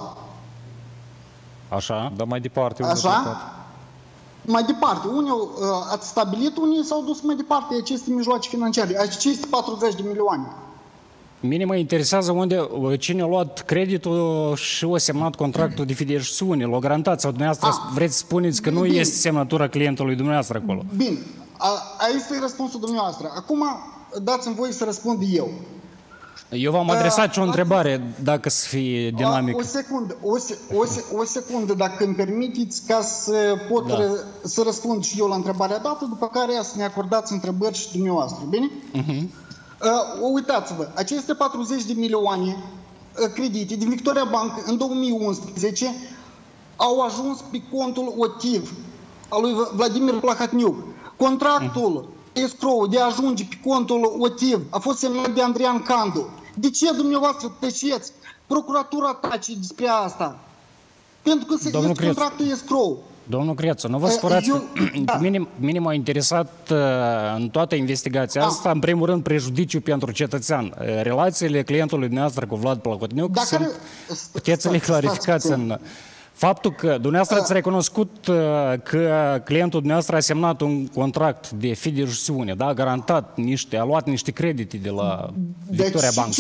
Așa. Dar mai departe. Mai departe. Ați stabilit unii s-au dus mai departe aceste mijloace financiare, aceste 40 de milioane. Mine mă interesează cine a luat creditul și a semnat contractul de fideiussiune. L-a garantat sau dumneavoastră vreți să spuneți că nu este semnătura clientului dumneavoastră acolo? Bine. Aici este răspunsul dumneavoastră. Acum dați-mi voie să răspund eu. Eu v-am adresat și o întrebare, dacă să fie dinamic. O secundă, dacă îmi permiteți, ca să pot să răspund și eu la întrebarea dată, după care să ne acordați întrebări și dumneavoastră, bine? Uitați-vă, aceste 40 de milioane credite din Victoria Bank în 2011 au ajuns pe contul OTIV al lui Vladimir Plahatniuc. Contractul escrow de a ajunge pe contul OTIV a fost semnat de Andrian Candu. De ce dumneavoastră tăceți? Procuratura tace despre asta. Pentru că este contractul escrow. Domnul Crețu, nu vă spărați. Mine m-a interesat în toată investigația asta, în primul rând, prejudiciu pentru cetățean. Relațiile clientului dumneavoastră cu Vlad Plahotniuc puteți să le clarificați în Faptul că dumneavoastră ați recunoscut că clientul dumneavoastră a semnat un contract de fiduciune, da, garantat a luat niște credite de la Victoria Bank.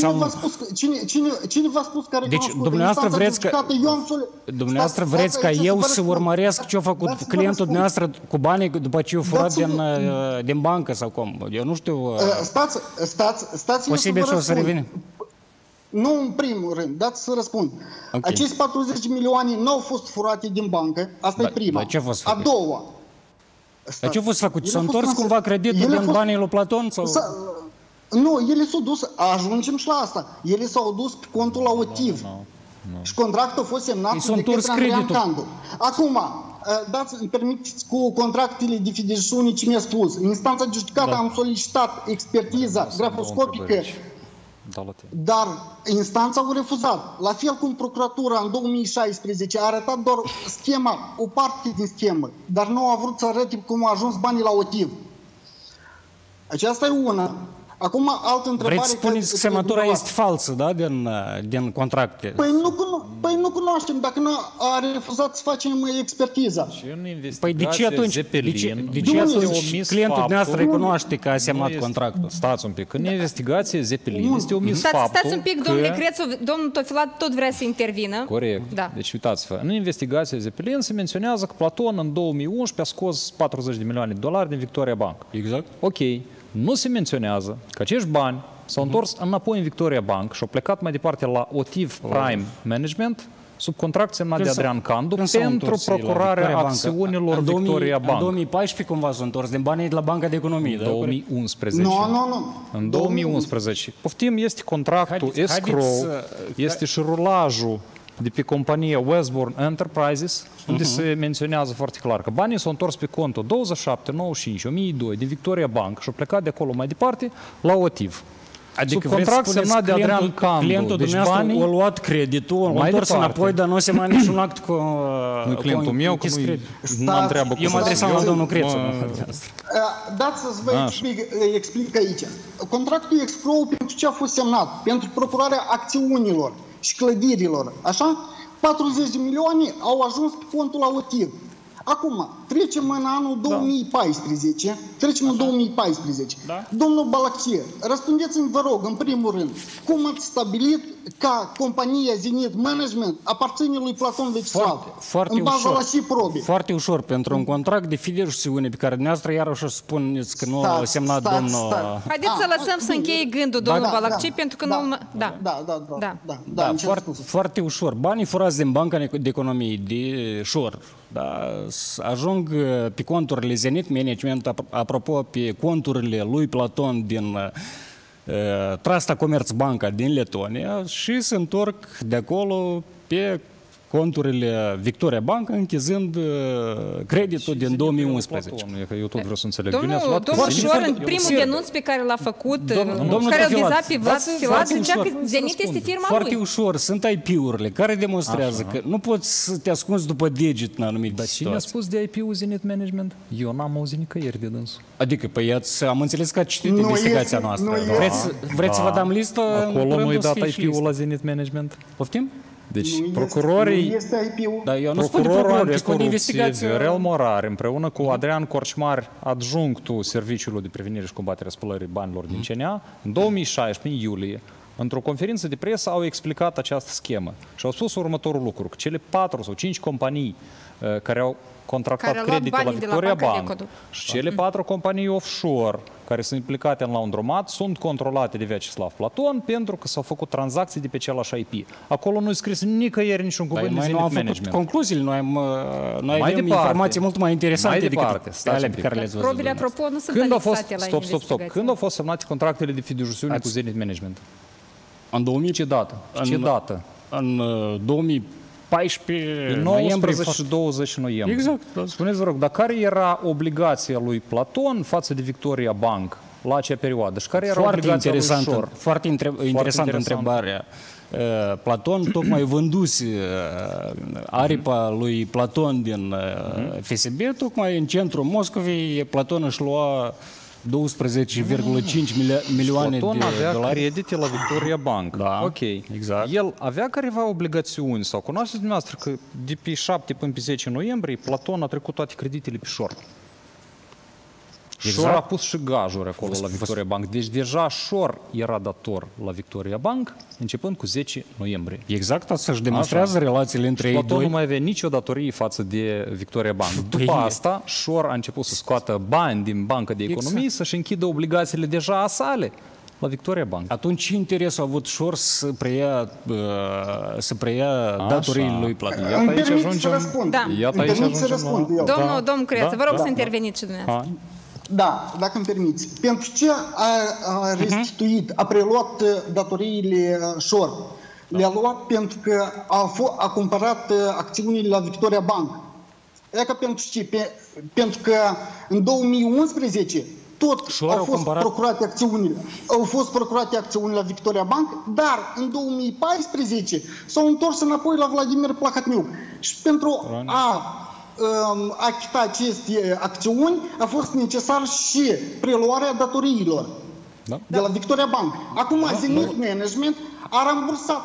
Cine v-a spus că a recunoscut? Deci dumneavoastră vreți ca eu să urmăresc ce a făcut clientul dumneavoastră cu banii după ce a furat din bancă sau cum? Eu nu știu. Stați posibil și o să revenim. Nu în primul rând, dați să răspund. Okay. Acești 40 de milioane nu au fost furate din bancă, asta e prima. Dar ce a fost făcut? A doua. Dar ce a fost făcut? S-a întors cumva creditul din banii lui Platon? Sau? Nu, ele s-au dus, ajungem și la asta, ele s-au dus pe contul la OTIV. Și contractul a fost semnat de către Andreea Candu. Acum, îmi permiteți cu contractele de fiduciune ce mi-a spus. În instanța de judecată am solicitat expertiza grafoscopică, dar instanța a refuzat. La fel cum procuratura în 2016 a arătat doar schema, o parte din schemă, dar nu a vrut să arăte cum au ajuns banii la OTIV. Aceasta e una. Acum, altă întrebare... Vreți să spuneți că semnătura este falsă, da, din contracte? Păi nu cunoaștem, dacă nu a refuzat să facem expertiza. Păi de ce atunci? De ce atunci clientul dumneavoastră recunoaște că a semnat contractul? Stați un pic. În investigație Zeppelin este omis faptul. Stați un pic, domnule Crețu, domnul Tofilat tot vrea să intervină. Corect. Da. Deci uitați-vă, în investigația Zeppelin se menționează că Platon în 2011 a scos 40 de milioane de dolari din Victoria Bank. Exact. Ok. Nu se menționează că acești bani s-au întors înapoi în Victoria Bank și au plecat mai departe la OTIV Prime Management sub contract semnat de Adrian Candu pentru procurarea acțiunilor Victoria Bank. În 2014 cumva s-au întors din banii de la Banca de Economie. În 2011. Nu. În 2011. Poftim, este contractul escrow, este și rulajul de pe compania Westbourne Enterprises, unde se menționează foarte clar că banii s-au întors pe contul 2795 din Victoria Bank și au plecat de acolo mai departe la OTIV. Adică sub contract semnat de Adrian Candu. Clientul dumneavoastră a luat creditul, a întors înapoi, dar nu se mai niciun act cu... Nu clientul meu, că nu mă întreabă cum. Eu mă adresam la domnul Crețu. Dați să vă explic aici. Contractul e escrow pentru ce a fost semnat, pentru procurarea acțiunilor și clădirilor, așa? 40 de milioane au ajuns pe contul la OTIV. Acum, trecem în anul 2014. Da. Domnul Balachie, răspundeți-mi, vă rog, în primul rând, cum ați stabilit ca compania Zenit Management aparține lui Platon Vecislav? În baza la și probe. Foarte ușor, pentru un contract de fiduciune pe care dumneavoastră iarăși o spuneți că nu a semnat domnul... Haideți să lăsăm să încheie gândul, domnul Balachie, pentru că nu... Da, foarte ușor. Banii furați din Banca de Economie de șor, ajung pe conturile Zenit Management, apropo, pe conturile lui Platon din Trasta Comerțbanca din Letonia și se întorc de acolo pe conturile Victoria Bank, închizând creditul din 2011. Eu tot vreau să înțeleg. Domnul Șor, în primul denunț pe care l-a făcut, care îl viza pe Vlad Filat, zicea că Zenit este firma lui. Foarte ușor, sunt IP-urile care demonstrează că nu poți să te ascunzi după deget în anumite situații. Dar cine a spus de IP-ul Zenit Management? Eu n-am auzit nicăieri de dânsul. Adică, am înțeles că ați citit investigația noastră. Vreți să vă dăm listă? Acolo nu-i dat IP-ul la Zenit Management? Poftim? Deci procurorii, procurorul anticorupție Viorel Morar, împreună cu Adrian Corcmar, adjunctul Serviciului de Prevenire și Combatere a Spălării Banilor din CNA, în 2016, în iulie, într-o conferință de presă au explicat această schemă și au spus următorul lucru, că cele 4 sau 5 companii care au contractat credite la Victoria Bank și cele 4 companii offshore care sunt implicate în laundromat sunt controlate de Vecislav Platon pentru că s-au făcut tranzacții de pe același IP. Acolo nu e scris nicăieri niciun cuvânt de Zenit Management. Concluziile, noi avem informații mult mai interesante decât alea pe care le-ați văzut. Probele, apropo, nu sunt anexate la investigație. Stop. Când au fost semnate contractele de fiduciune cu Zenit Management? În 2000? Ce dată? În 2014 19 și 20 noiembrie. Exact. Spuneți, vă rog, dar care era obligația lui Platon față de Victoria Bank la acea perioadă? Și care era obligația lui Șor? Foarte interesantă întrebarea. Platon tocmai vânduse aripa lui Platon din FSB, tocmai în centrul Moscovei. Platon își lua 12,5 milioane de Platon avea dolari. credite la Victoria Bank. Da, ok. exact. El avea careva obligațiuni sau cunoașteți dumneavoastră că de pe 7 până pe 10 noiembrie Platon a trecut toate creditele pe Șor. Exact. Șor a pus și gajuri acolo la Victoria Bank. Deci deja Șor era dator la Victoria Bank începând cu 10 noiembrie. Exact, asta își demonstrează relațiile între ei Platon doi. nu mai avea nicio datorie față de Victoria Bank. După asta, Șor a început să scoată bani din Banca de Economie, să-și închidă obligațiile deja sale la Victoria Bank. Atunci ce interes a avut Șor să preia datoriile lui Platon? Iată aici ajungem. Da. Iată aici ajungem la... Domnul Creță, vă rog să interveniți și dumneavoastră. Da, dacă îmi permiți. Pentru ce a restituit, a preluat datoriile Șor? Le-a luat pentru că a cumpărat acțiunile la Victoria Bank. E că pentru ce? Pentru că în 2011 tot au fost procurate acțiunile la Victoria Bank, dar în 2014 s-au întors înapoi la Vladimir Plahotniuc. Și pentru a achita aceste acțiuni a fost necesar și preluarea datoriilor de la Victoria Bank. Acum Zenit Management a rambursat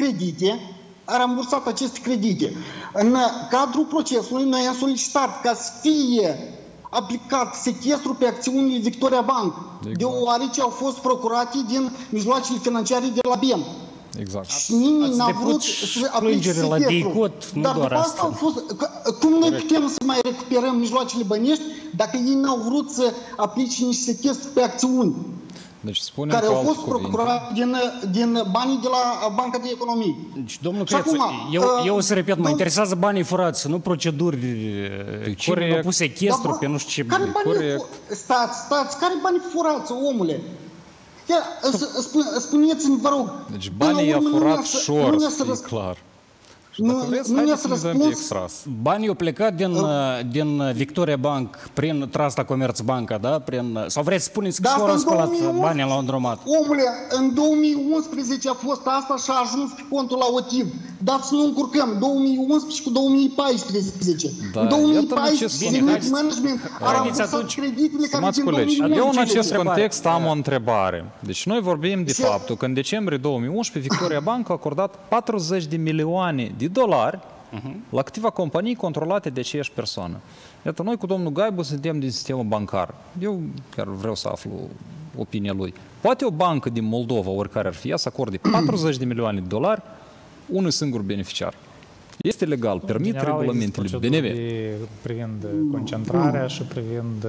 aceste credite. În cadrul procesului noi am solicitat ca să fie aplicat sechestru pe acțiunile Victoria Bank, deoarece au fost procurate din mijloacele financiare de la BEM. Exact. Și nimeni n-a vrut să aplice sechestru. Dar după asta au fost... Cum noi putem să mai recuperăm mijloacele bănești dacă ei n-au vrut să aplice niște sechestru pe acțiuni? Deci care au fost procurate din banii de la Banca de Economie. Deci, domnul Crețu, eu o să repet, mă interesează banii furați, nu proceduri. Cine a pus sechestru pe nu știu ce... Stați, care bani furați, omule? Spuneți-mi, vă rog. Deci banii i-a furat Șor, e clar. Dacă vreți, haideți să ne dăm pe extras. Banii au plecat din Victoria Bank prin Trasta Comerțbanca, da? Sau vreți să spuneți că Șor a spălat banii la Andromat? Omule, în 2011 a fost asta și a ajuns pe contul la OTIV. Dar să nu încurcăm, 2011 cu 2014. În 2014, Zenit Management a rambursat creditele care din 2011. Eu în acest context am o întrebare. Deci noi vorbim de faptul că în decembrie 2011 Victoria Bank a acordat 40 de milioane de dolari la câteva companii controlate de aceeași persoană. Iată, noi cu domnul Gaibu suntem din sistemul bancar. Eu chiar vreau să aflu opinia lui. Poate o bancă din Moldova, oricare ar fi ea, să acorde 40 de milioane de dolari unui singur beneficiar? Este legal, permit regulamentele BNB. Privind concentrarea și privind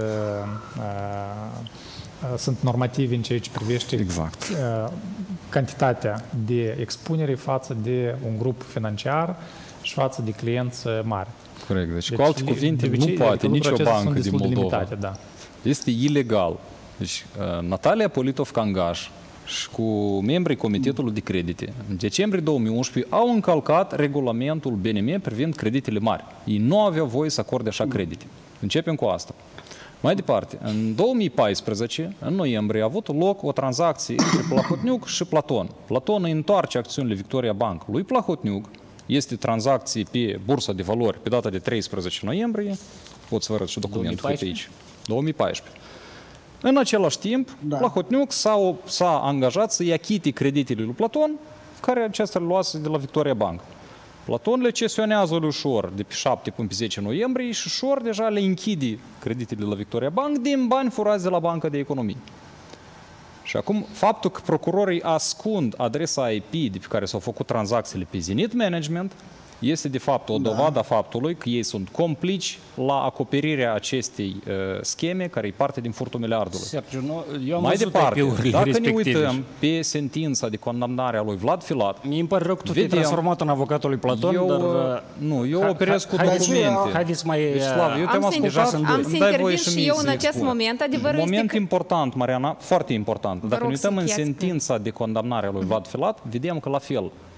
sunt normative în ceea ce privește cantitatea de expunere față de un grup financiar și față de clienți mari. Corect. Deci cu alte cuvinte, nu poate nicio bancă din Moldova. Este ilegal. Deci Natalia Politov-Cangaș și cu membrii Comitetului de Credite în decembrie 2011 au încălcat regulamentul BNM privind creditele mari. Ei nu aveau voie să acorde așa credite. Începem cu asta. Mai departe, în 2014, în noiembrie, a avut loc o tranzacție între Plahotniuc și Platon. Platon îi întoarce acțiunile Victoria Bank lui Plahotniuc. Este tranzacție pe Bursa de Valori pe data de 13 noiembrie. Pot să vă arăt și documentul pe aici. 2014. În același timp, Plahotniuc s-a angajat să-i achite creditele lui Platon, care acestea le luase de la Victoria Bank. Platon le cesionează lui Șor de pe 7 până pe 10 noiembrie și Șor deja le închide creditele la Victoria Bank din bani furați de la Banca de Economie. Și acum, faptul că procurorii ascund adresa IP de pe care s-au făcut tranzacțiile pe Zenit Management este de fapt o dovadă a faptului că ei sunt complici la acoperirea acestei scheme care e parte din furtul miliardului. Sergiu, eu am mai departe, dacă ne uităm pe sentința de condamnare a lui Vlad Filat, mi-mi pare rău că tu te-ai transformat în avocatul lui Platon, eu operez cu documente. Haideți mai... Eu te-am ascultat, am să intervin și eu în acest moment. Adevărul este moment important, Mariana, foarte important. Dacă ne uităm în sentința de condamnare a lui Vlad Filat, vedem că la fel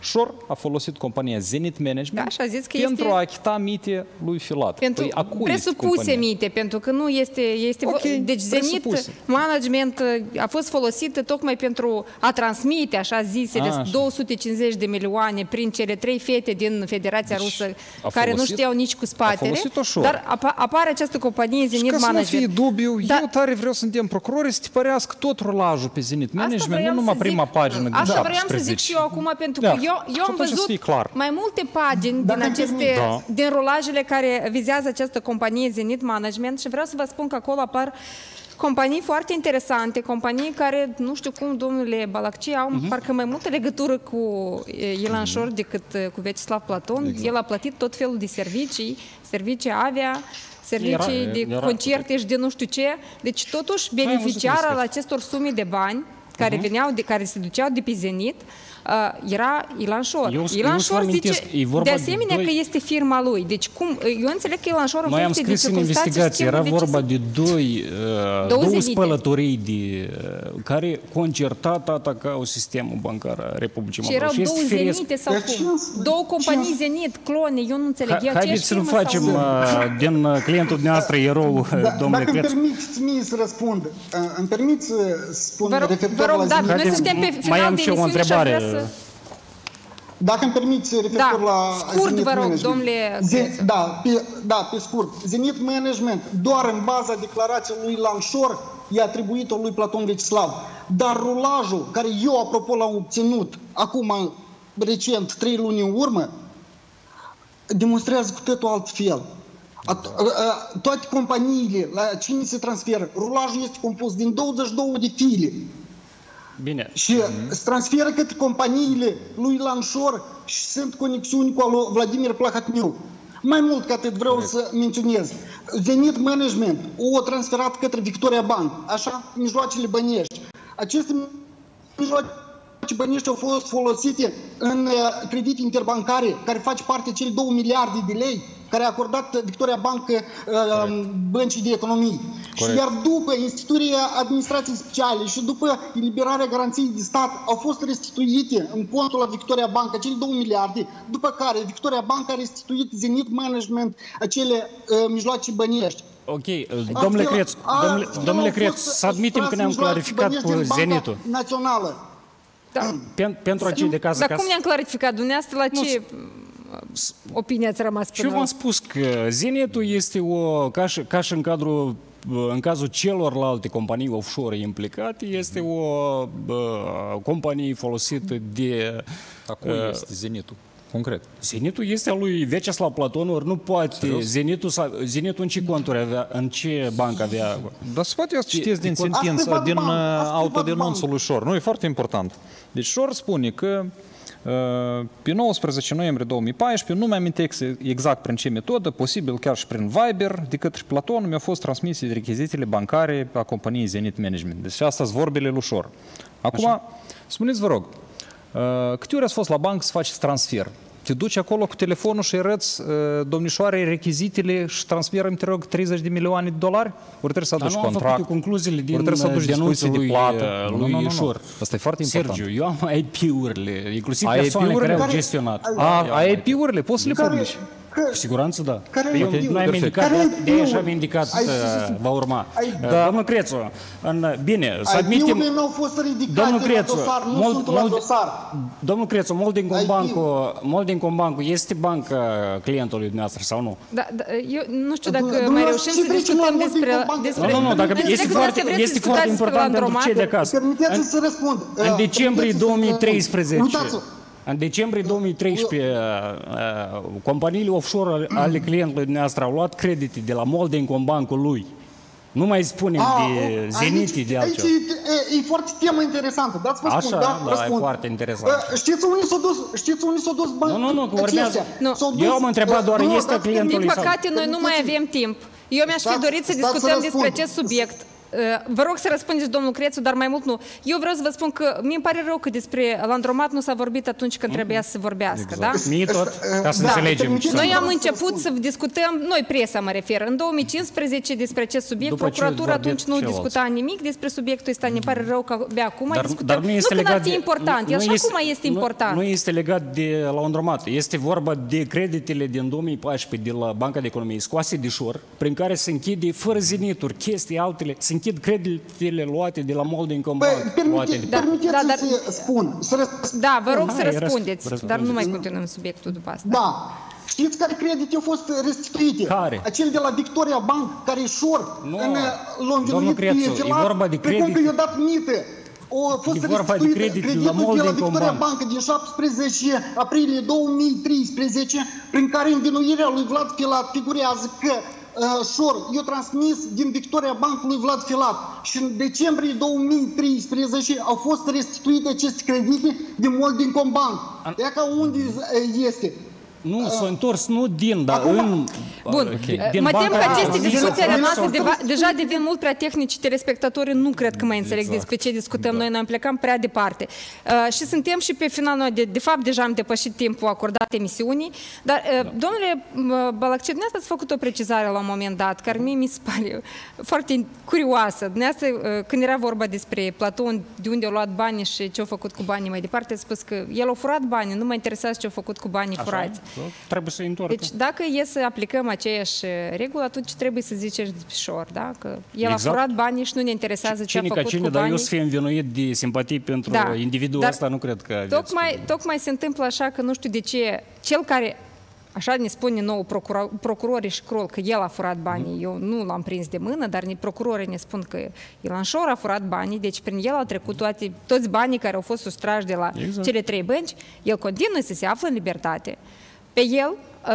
Șor a folosit compania Zenit Management așa zis că pentru a achita mite lui Filat. Pentru presupuse mite, pentru că nu este deci Zenit Management a fost folosită tocmai pentru a transmite, așa zisele, 250 de milioane prin cele 3 fete din Federația Rusă, care nu știau nici cu spatele, dar apare această companie Zenit Management. Să nu fie dubiu, eu tare vreau să îndemn procurorii să tipărească tot rulajul pe Zenit Management, nu numai prima pagină din 17. Asta vreau să zic și eu acum, pentru că eu am văzut mai multe pagini din aceste, din rulajele care vizează această companie Zenit Management și vreau să vă spun că acolo apar companii foarte interesante, companii care, nu știu cum, domnule Balacci, au parcă mai multă legătură cu Ilan Șor decât cu Vyacheslav Platon. Exact. El a plătit tot felul de servicii avia, servicii de concerte și de nu știu ce. Deci, totuși, beneficiar al acestor sume de bani care veneau, care se duceau de pe Zenit, era Ilan Șor. Ilan Șor zice, de asemenea, că este firma lui. Deci, cum, eu înțeleg că Ilan Șor, noi am scris în investigație, era vorba de două spălătorii care concertat atacau sistemul bancar a Republicii Moldova. Și erau două Zenite sau cum? Două companii Zenit, clone, eu nu înțeleg. Haideți să-l facem din clientul dumneavoastră erou, domnule Creț. Dacă îmi permiți mie să răspund, îmi permiți să spun referitor la Zenit. Noi suntem pe final de emisiune și vreau să... Dacă îmi permiți, referitor la scurt, Zenit vă rog, Management. domnule... Pe scurt. Zenit Management, doar în baza declarației lui Ilan Șor, i-a atribuit-o lui Platon Vyacheslav. Dar rulajul, care eu, apropo, l-am obținut acum, recent, 3 luni în urmă, demonstrează cu totul altfel. Toate companiile, la cine se transferă, rulajul este compus din 22 de file. Bine. Și se transferă către companiile lui Ilan Șor și sunt conexiuni cu lui Vladimir Plahotniuc. Mai mult ca atât vreau să menționez. Zenit Management o transferat către Victoria Bank, așa, mijloacele bănești. Aceste mijloace bănești au fost folosite în credite interbancare, care face parte cele 2 miliarde de lei care a acordat Victoria Bank băncii de economie. Și iar după instituirea administrației speciale și după eliberarea garanției de stat au fost restituite în contul la Victoria Bank acele 2 miliarde, după care Victoria Bank a restituit Zenit Management acele mijloace bănești. Ok, domnule Creț, să admitem că ne-am clarificat cu Zenitul. Națională. Da. Pentru acei de casă. Dar cum ne-am clarificat dumneavoastră, la ce opinie ați rămas până? Și eu v-am spus că Zenitul este ca și în cazul celorlalte companii offshore implicate, este o companie folosită de... Dar cui este Zenitul? Concret. Zenitul este al lui Vyacheslav Platon, ori nu poate. Zenitul în ce conturi avea, în ce bancă avea? Dar se poate citesc din sentință, din autodenunțul lui Șor. Nu, e foarte important. Deci Șor spune că pe 19 noiembrie 2014, nu mi-am amintit exact prin ce metodă, posibil chiar și prin Viber, de către Platon mi-au fost transmise rechizitele bancare a companiei Zenit Management. Deci asta sunt vorbele lui Șor. Acum, spuneți, vă rog, câte ori ați fost la bancă să faceți transfer? Te duci acolo cu telefonul și arăți domnișoarei rechizitele și transferăm, te rog, 30 de milioane de dolari? Ori trebuie să aduci contract? Nu am făcut concluziile din denunțul lui Șor. Asta e foarte important. Sergiu, eu am IP-urile, inclusiv persoane care au gestionat. Ai IP-urile? Poți să le publici? Cu siguranță, da. Nu am indicat, de așa am indicat va urma. Domnul Crețu, bine, să admitem... IP-urile nu au fost ridicate la dosar, nu sunt la dosar. Domnul Crețu, Moldincobank este banca clientului dumneavoastră sau nu? Eu nu știu dacă mai reușim să discutăm despre... Nu, dacă este foarte important pentru cei de acasă. Permiteți să răspund. În decembrie 2013... În decembrie 2013, companiile offshore ale clientului dumneavoastră au luat credite de la Moldincobank-ul lui. Nu mai spunem de Zenit, de altceva. Aici e foarte temă interesantă. Dați-vă spun, da, e foarte interesant. Știți unii s-au dus bani? Nu, urmează. Eu am întrebat doar, este clientului sau... Din păcate, noi nu mai avem timp. Eu mi-aș fi dorit să discutăm despre acest subiect. Vă rog să răspundeți, domnul Crețu, dar mai mult nu. Eu vreau să vă spun că mi-mi pare rău că despre Landromat nu s-a vorbit atunci când trebuia să se vorbească, da? Mie tot, ca să înțelegem. Noi am început să discutăm, noi presa mă refer, în 2015 despre acest subiect, procuratura atunci nu discuta nimic despre subiectul ăsta, ne pare rău că abia acum discutăm. Nu că n-ar fi important, el și acum este important. Nu este legat de Landromat, este vorba de creditele din 2014 de la Banca de Economie scoase de șor, prin care se închide fără zenituri, chestii altele, se închid creditele luate de la Moldincombant. Permiteți să spun. Da, vă rog să răspundeți, dar nu mai continuăm subiectul după asta. Da. Știți care credite au fost restituite? Care? Acel de la Victoria Bank, care șor l-a învinuit pe Filat, precum că i-a dat mită. Au fost restituite creditul de la Victoria Bank din 17 aprilie 2013, prin care învinuirea lui Vlad Filat figurează că șor i-a transmis din Victoria Bank lui Vlad Filat și în decembrie 2013 au fost restituite aceste credite din Moldincombant. Ia ca unde este? Nu, s-a întors nu din, dar în... Bun, mă tem că aceste discuții ale noastre deja devin mult prea tehnici, telespectatorii nu cred că mai înțeleg despre ce discutăm noi am plecat prea departe. Și suntem și pe final, noi de fapt deja am depășit timpul acordat emisiunii, dar domnule Balaccei, dumneavoastră ați făcut o precizare la un moment dat, care mie mi se pare foarte curioasă. Dumneavoastră, când era vorba despre Platon, de unde a luat banii și ce a făcut cu banii mai departe, a spus că el a furat banii, nu mă interesează ce a făcut cu banii furați. Trebuie să întoarcă. Deci dacă e să aplicăm aceeași regulă, atunci trebuie să ziceți de șor, da? Că el a furat banii și nu ne interesează ce a făcut cu banii. Dar eu să fie învinuit de simpatii pentru individul ăsta, nu cred că... Tocmai se întâmplă așa că nu știu de ce cel care, așa ne spune nou procurorii și Crol, că el a furat banii, eu nu l-am prins de mână, dar procurorii ne spun că Ilan Șor a furat banii, deci prin el au trecut toți banii care au fost sustrași de la cele 3 bănci, el continuă să se află în libertate. Pe el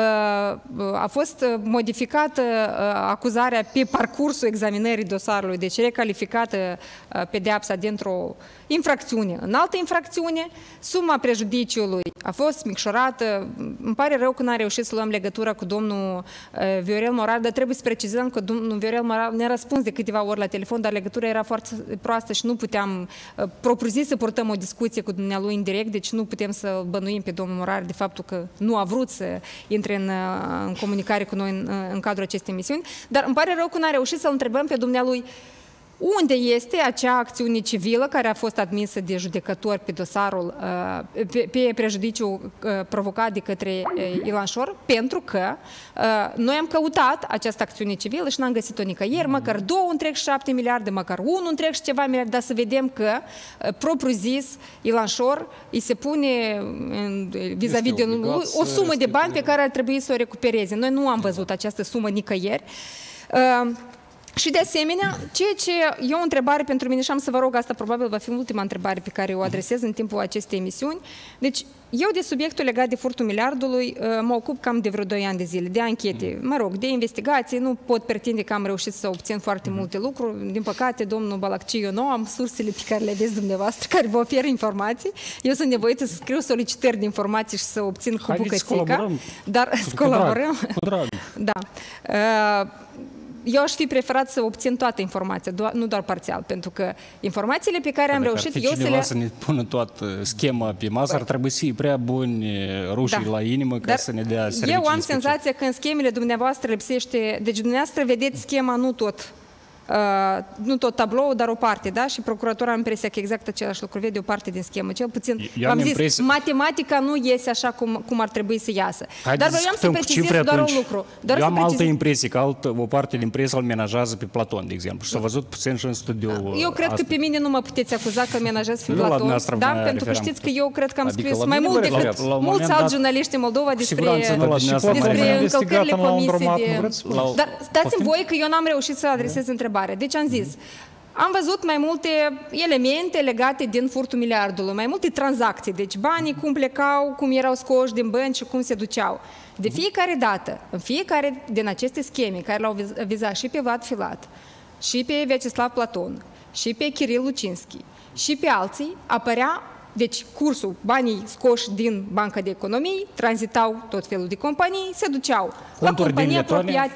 a fost modificată acuzarea pe parcursul examinării dosarului, deci recalificată pedeapsa dintr-o infracțiune în altă infracțiune, suma prejudiciului a fost micșorată. Îmi pare rău că n-a reușit să luăm legătura cu domnul Viorel Morar, dar trebuie să precizăm că domnul Viorel Morar ne-a răspuns de câteva ori la telefon, dar legătura era foarte proastă și nu puteam propriu-zis să purtăm o discuție cu dumnealui indirect, deci nu putem să bănuim pe domnul Morar de faptul că nu a vrut să intre în comunicare cu noi în cadrul acestei emisiuni, dar îmi pare rău că n-a reușit să-l întrebăm pe dumnealui unde este acea acțiune civilă care a fost admisă de judecători pe dosarul, pe prejudiciu provocat de către Ilan Șor, pentru că noi am căutat această acțiune civilă și n-am găsit-o nicăieri, măcar 2,7 miliarde, măcar 1,7 miliarde, dar să vedem că, propriu zis, Ilan Șor îi se pune vis-a-vis de o sumă de bani pe care ar trebui să o recupereze. Noi nu am văzut această sumă nicăieri. Și de asemenea, ceea ce e o întrebare pentru mine și am să vă rog, asta probabil va fi ultima întrebare pe care o adresez în timpul acestei emisiuni. Deci, eu de subiectul legat de furtul miliardului mă ocup cam de vreo 2 ani de zile, de anchete, mă rog, de investigații, nu pot pretinde că am reușit să obțin foarte multe lucruri. Din păcate, domnul Balaccei, eu nu am sursele pe care le aveți dumneavoastră, care vă oferă informații. Eu sunt nevoită să scriu solicitări de informații și să obțin cu bucățica. Dar să colaborăm. Da. Eu aș fi preferat să obțin toată informația, nu doar parțial, pentru că informațiile pe care am reușit eu să le... să ne pună toată schema pe masă, ar trebui să fie prea buni rușii la inimă ca să ne dea servicii. Eu am senzația că în schemele dumneavoastră lipsește, deci dumneavoastră vedeți schema nu tot tablou, dar o parte, da? Și procuratura am impresia că exact același lucru vede o parte din schemă. Cel puțin, v-am zis, matematica nu iese așa cum ar trebui să iasă. Dar vreau să precizez doar un lucru. Eu am altă impresie, că o parte din presă îl menajează pe Platon, de exemplu. Și s-a văzut puțin și în studiu. Eu cred că pe mine nu mă puteți acuza că menajez pe Platon. Da? Pentru că știți că eu cred că am scris mai mult decât mulți alți jurnaliști în Moldova despre încălcările comise. Dar stați-mi voi că eu n-am reușit să adresez întrebarea. Deci am zis, am văzut mai multe elemente legate din furtul miliardului, mai multe tranzacții, deci banii cum plecau, cum erau scoși din bănci și cum se duceau. De fiecare dată, în fiecare din aceste scheme care l-au vizat și pe Vlad Filat, și pe Vyacheslav Platon, și pe Kiril Lucinski, și pe alții, apărea, deci cursul, banii scoși din Banca de Economie, tranzitau tot felul de companii, se duceau la companii apropiate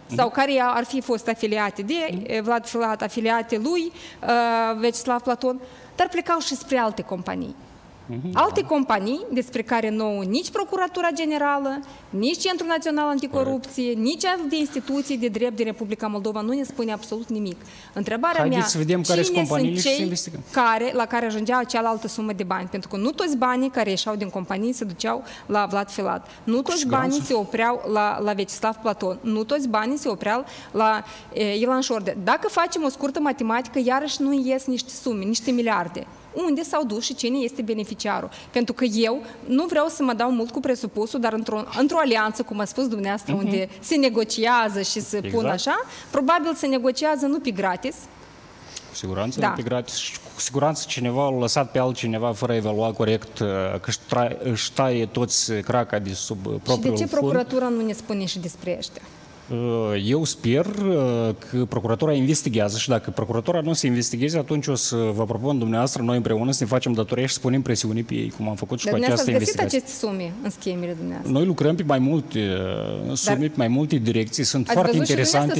sau care ar fi fost afiliate de Vlad Filat, afiliate lui Vyacheslav Platon, dar plecau și spre alte companii. Alte companii despre care nouă nici Procuratura Generală, nici Centrul Național Anticorupție, nici alte instituții de drept din Republica Moldova nu ne spune absolut nimic. Întrebarea mea, cine sunt cei la care ajungea cealaltă sumă de bani? Pentru că nu toți banii care ieșeau din companii se duceau la Vlad Filat. Nu toți banii se opreau la Vyacheslav Platon. Nu toți banii se opreau la Ilan Șordea. Dacă facem o scurtă matematică, iarăși nu ies niște sume, niște miliarde. Unde s-au dus și cine este beneficiarul. Pentru că eu nu vreau să mă dau mult cu presupusul, dar într-o alianță, cum a spus dumneavoastră, unde se negociază și se pun așa, probabil se negociază nu pe gratis. Cu siguranță nu pe gratis și cu siguranță cineva l-a lăsat pe altcineva fără a evalua corect că își taie toți craca de sub propriul fund. Și de ce procuratura nu ne spune și despre ăștia? Eu sper că procuratura investigează și dacă procuratura nu se investigheze, atunci o să vă propun dumneavoastră, noi împreună să ne facem datoria și să punem presiune pe ei, cum am făcut și cu această investigație. Dar dumneavoastră ați găsit aceste sume în schemele dumneavoastră? Noi lucrăm pe mai multe sume, pe mai multe direcții, sunt foarte interesante.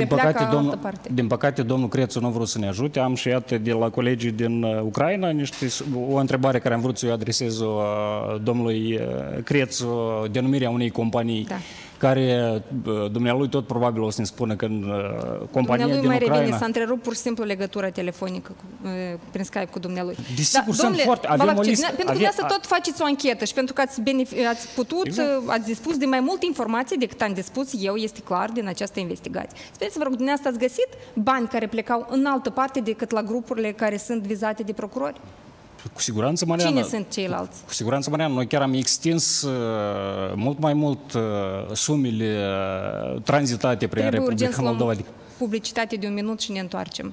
Din păcate, domnul Crețu nu a vrut să ne ajute. Am și iată de la colegii din Ucraina o întrebare care am vrut să o adresez domnului Crețu, denumirea unei companii. Care dumnealui tot probabil o să ne spună că în compania din Ucraina... mai revine, s-a întrerupt pur și simplu legătura telefonică prin Skype cu dumnealui. Desigur, sunt foarte... Pentru că dumneavoastră tot faceți o anchetă și pentru că ați putut, ați dispus de mai multe informații decât am dispus eu, este clar, din această investigație. Spuneți, vă rog, dumneavoastră ați găsit bani care plecau în altă parte decât la grupurile care sunt vizate de procurori? Cu siguranță, Mariana. Cine sunt ceilalți? Cu siguranță, Mariana. Noi chiar am extins mult mai mult sumele tranzitate prin Republica Moldova. Publicitate de 1 minut și ne întoarcem.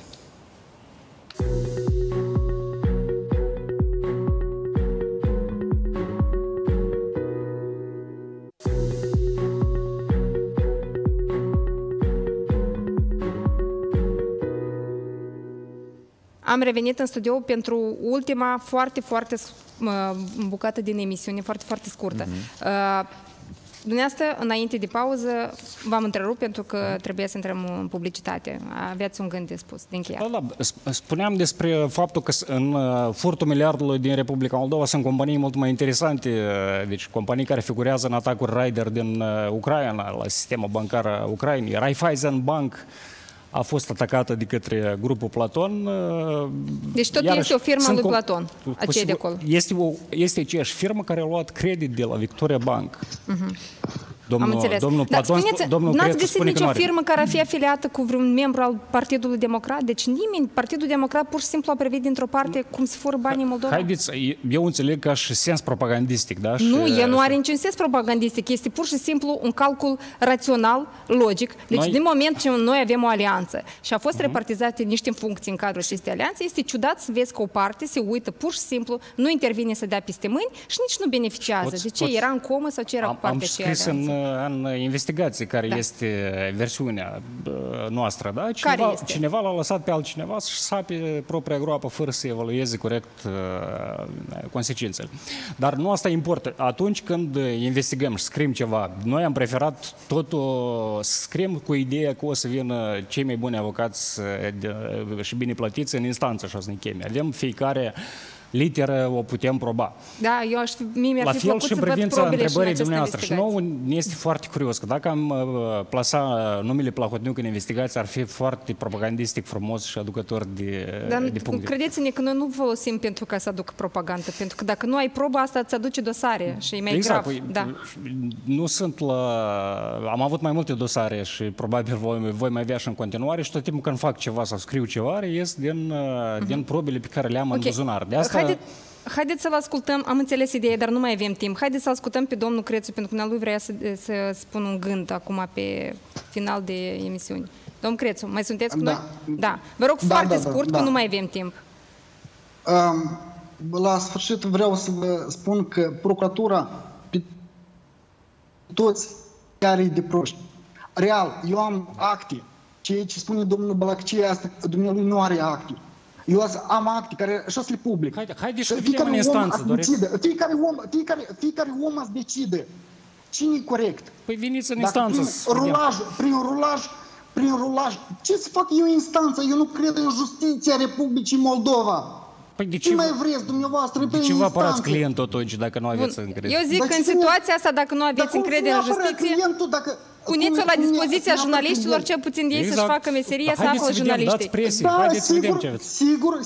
Am revenit în studio pentru ultima foarte bucată din emisiune, foarte scurtă. Dumneavoastră, înainte de pauză, v-am întrerupt pentru că trebuia să intrăm în publicitate. Aveați un gând de spus, de încheiat. Da. Spuneam despre faptul că în furtul miliardului din Republica Moldova sunt companii mult mai interesante, deci companii care figurează în atacuri Raider din Ucraina, la sistemul bancar a Ucrainei. Raiffeisen Bank a fost atacată de către grupul Platon. Deci tot este o firmă lui Platon, aceea de acolo. Este aceeași firmă care a luat credit de la Victoria Bank. Am înțeles. N-ați găsit nicio firmă care ar fi afiliată cu vreun membru al Partidului Democrat? Deci nimeni, Partidul Democrat pur și simplu a privit dintr-o parte cum se fură banii în Moldova? Haideți, eu înțeleg ca și sens propagandistic, da? Nu, el nu are niciun sens propagandistic, este pur și simplu un calcul rațional, logic. Deci din moment ce noi avem o alianță și a fost repartizate niște funcții în cadrul acestei alianțe, este ciudat să vezi că o parte se uită pur și simplu, nu intervine să dea peste mâini și nici nu beneficiază. De ce? Era în comă sau ce era cu partea aceea? În investigație care este versiunea noastră, da? Cineva l-a lăsat pe altcineva să sape propria groapă fără să evalueze corect consecințele. Dar nu asta importă. Atunci când investigăm și scriem ceva, noi am preferat totul să scriem cu ideea că o să vină cei mai buni avocați și bine plătiți în instanță și o să ne cheme. Avem fiecare literă o putem proba. Da, mi-ar fi plăcut să văd probele și în această investigație. Și nouă ne este foarte curios că dacă am plasa numele Plahotniuc în investigație, ar fi foarte propagandistic, frumos și aducător de puncte. Credeți-ne că noi nu folosim pentru ca să aducă propagandă, pentru că dacă nu ai probă, asta îți aduce dosare și e mai grav. Nu sunt am avut mai multe dosare și probabil voi mai avea și în continuare și tot timpul când fac ceva sau scriu ceva, ies din probele pe care le-am în buzunar. De asta Haideți să-l ascultăm, am înțeles ideea, dar nu mai avem timp. Haideți să ascultăm pe domnul Crețu, pentru că lui vrea să spun un gând acum pe final de emisiune. Domnul Crețu, mai sunteți cu noi? Da. Vă rog foarte scurt, că nu mai avem timp. La sfârșit vreau să vă spun că procuratura, pe toți care îi de proști. Real, eu am acte. Ceea ce spune domnul Balaccie, asta, dumnealui nu are acte. Eu am acte care și o să le public. Haide să vedem în instanță, fiecare om ați decide Cine e corect? Păi veniți în instanță. Prin rulaj. Ce să fac eu instanță? Eu nu cred în justiția Republicii Moldova. Păi de ce mai vreți dumneavoastră de ce vă apărați clientul atunci dacă nu aveți încredere? Eu zic că în situația asta, dacă nu aveți încredere în justiție, puneți-o la dispoziția jurnaliștilor, cel puțin ei să-și facă meseria, să află jurnaliștii. Sigur.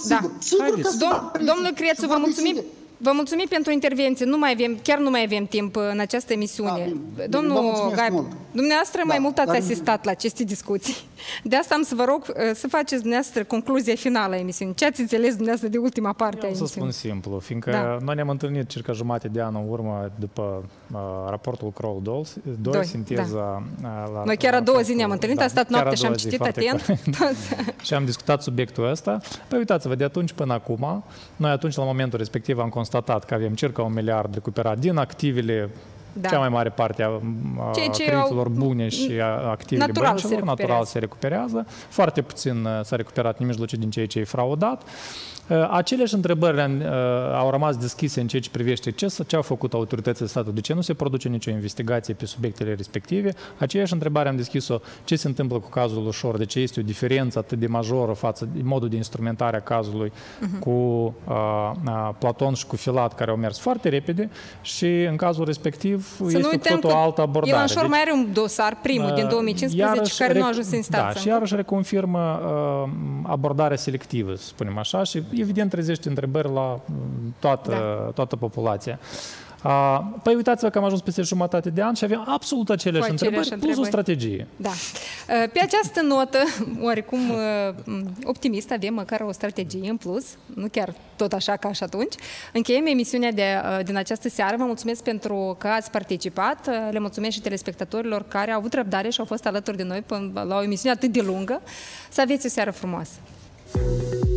Domnul Crețu, vă mulțumim pentru intervenție. Chiar nu mai avem timp în această emisiune. Domnul Gai, dumneavoastră mai mult ați asistat la aceste discuții. De asta am să vă rog să faceți dumneavoastră concluzia finală a emisiunii. Ce ați înțeles dumneavoastră de ultima parte a emisiunii? Eu să spun simplu, fiindcă noi ne-am întâlnit circa jumate de an în urmă după raportul Kroll 2, sinteza... Noi chiar a doua zi ne-am întâlnit, a stat noaptea și am citit atent. Și am discutat subiectul ăsta. Păi uitați-vă, de atunci până acum, noi atunci la momentul respectiv am constatat că avem circa 1 miliard recuperat din activele, cea mai mare parte a creditelor bune și a activele băncilor, natural se recuperează. Foarte puțin s-a recuperat nemijlocit din ceea ce e fraudat. Aceleași întrebări au rămas deschise în ceea ce privește ce au făcut autoritățile de stat, de ce nu se produce nicio investigație pe subiectele respective. Aceeași întrebare am deschis-o, ce se întâmplă cu cazul Ușor, de ce este o diferență atât de majoră față de modul de instrumentare a cazului cu Platon și cu Filat, care au mers foarte repede și în cazul respectiv este cu totul o altă abordare. Ilan Șor mai are un dosar, primul din 2015, care nu a ajuns în instanță. Da, și iarăși reconfirmă abordarea selectivă, să spunem așa, și evident trezește întrebări la toată populația. Păi uitați-vă că am ajuns peste jumătate de an și avem absolut aceleași întrebări plus o strategie. Da. Pe această notă, oarecum optimist, avem măcar o strategie în plus, nu chiar tot așa ca și atunci. Încheiem emisiunea din această seară. Vă mulțumesc pentru că ați participat. Le mulțumesc și telespectatorilor care au avut răbdare și au fost alături de noi la o emisiune atât de lungă. Să aveți o seară frumoasă!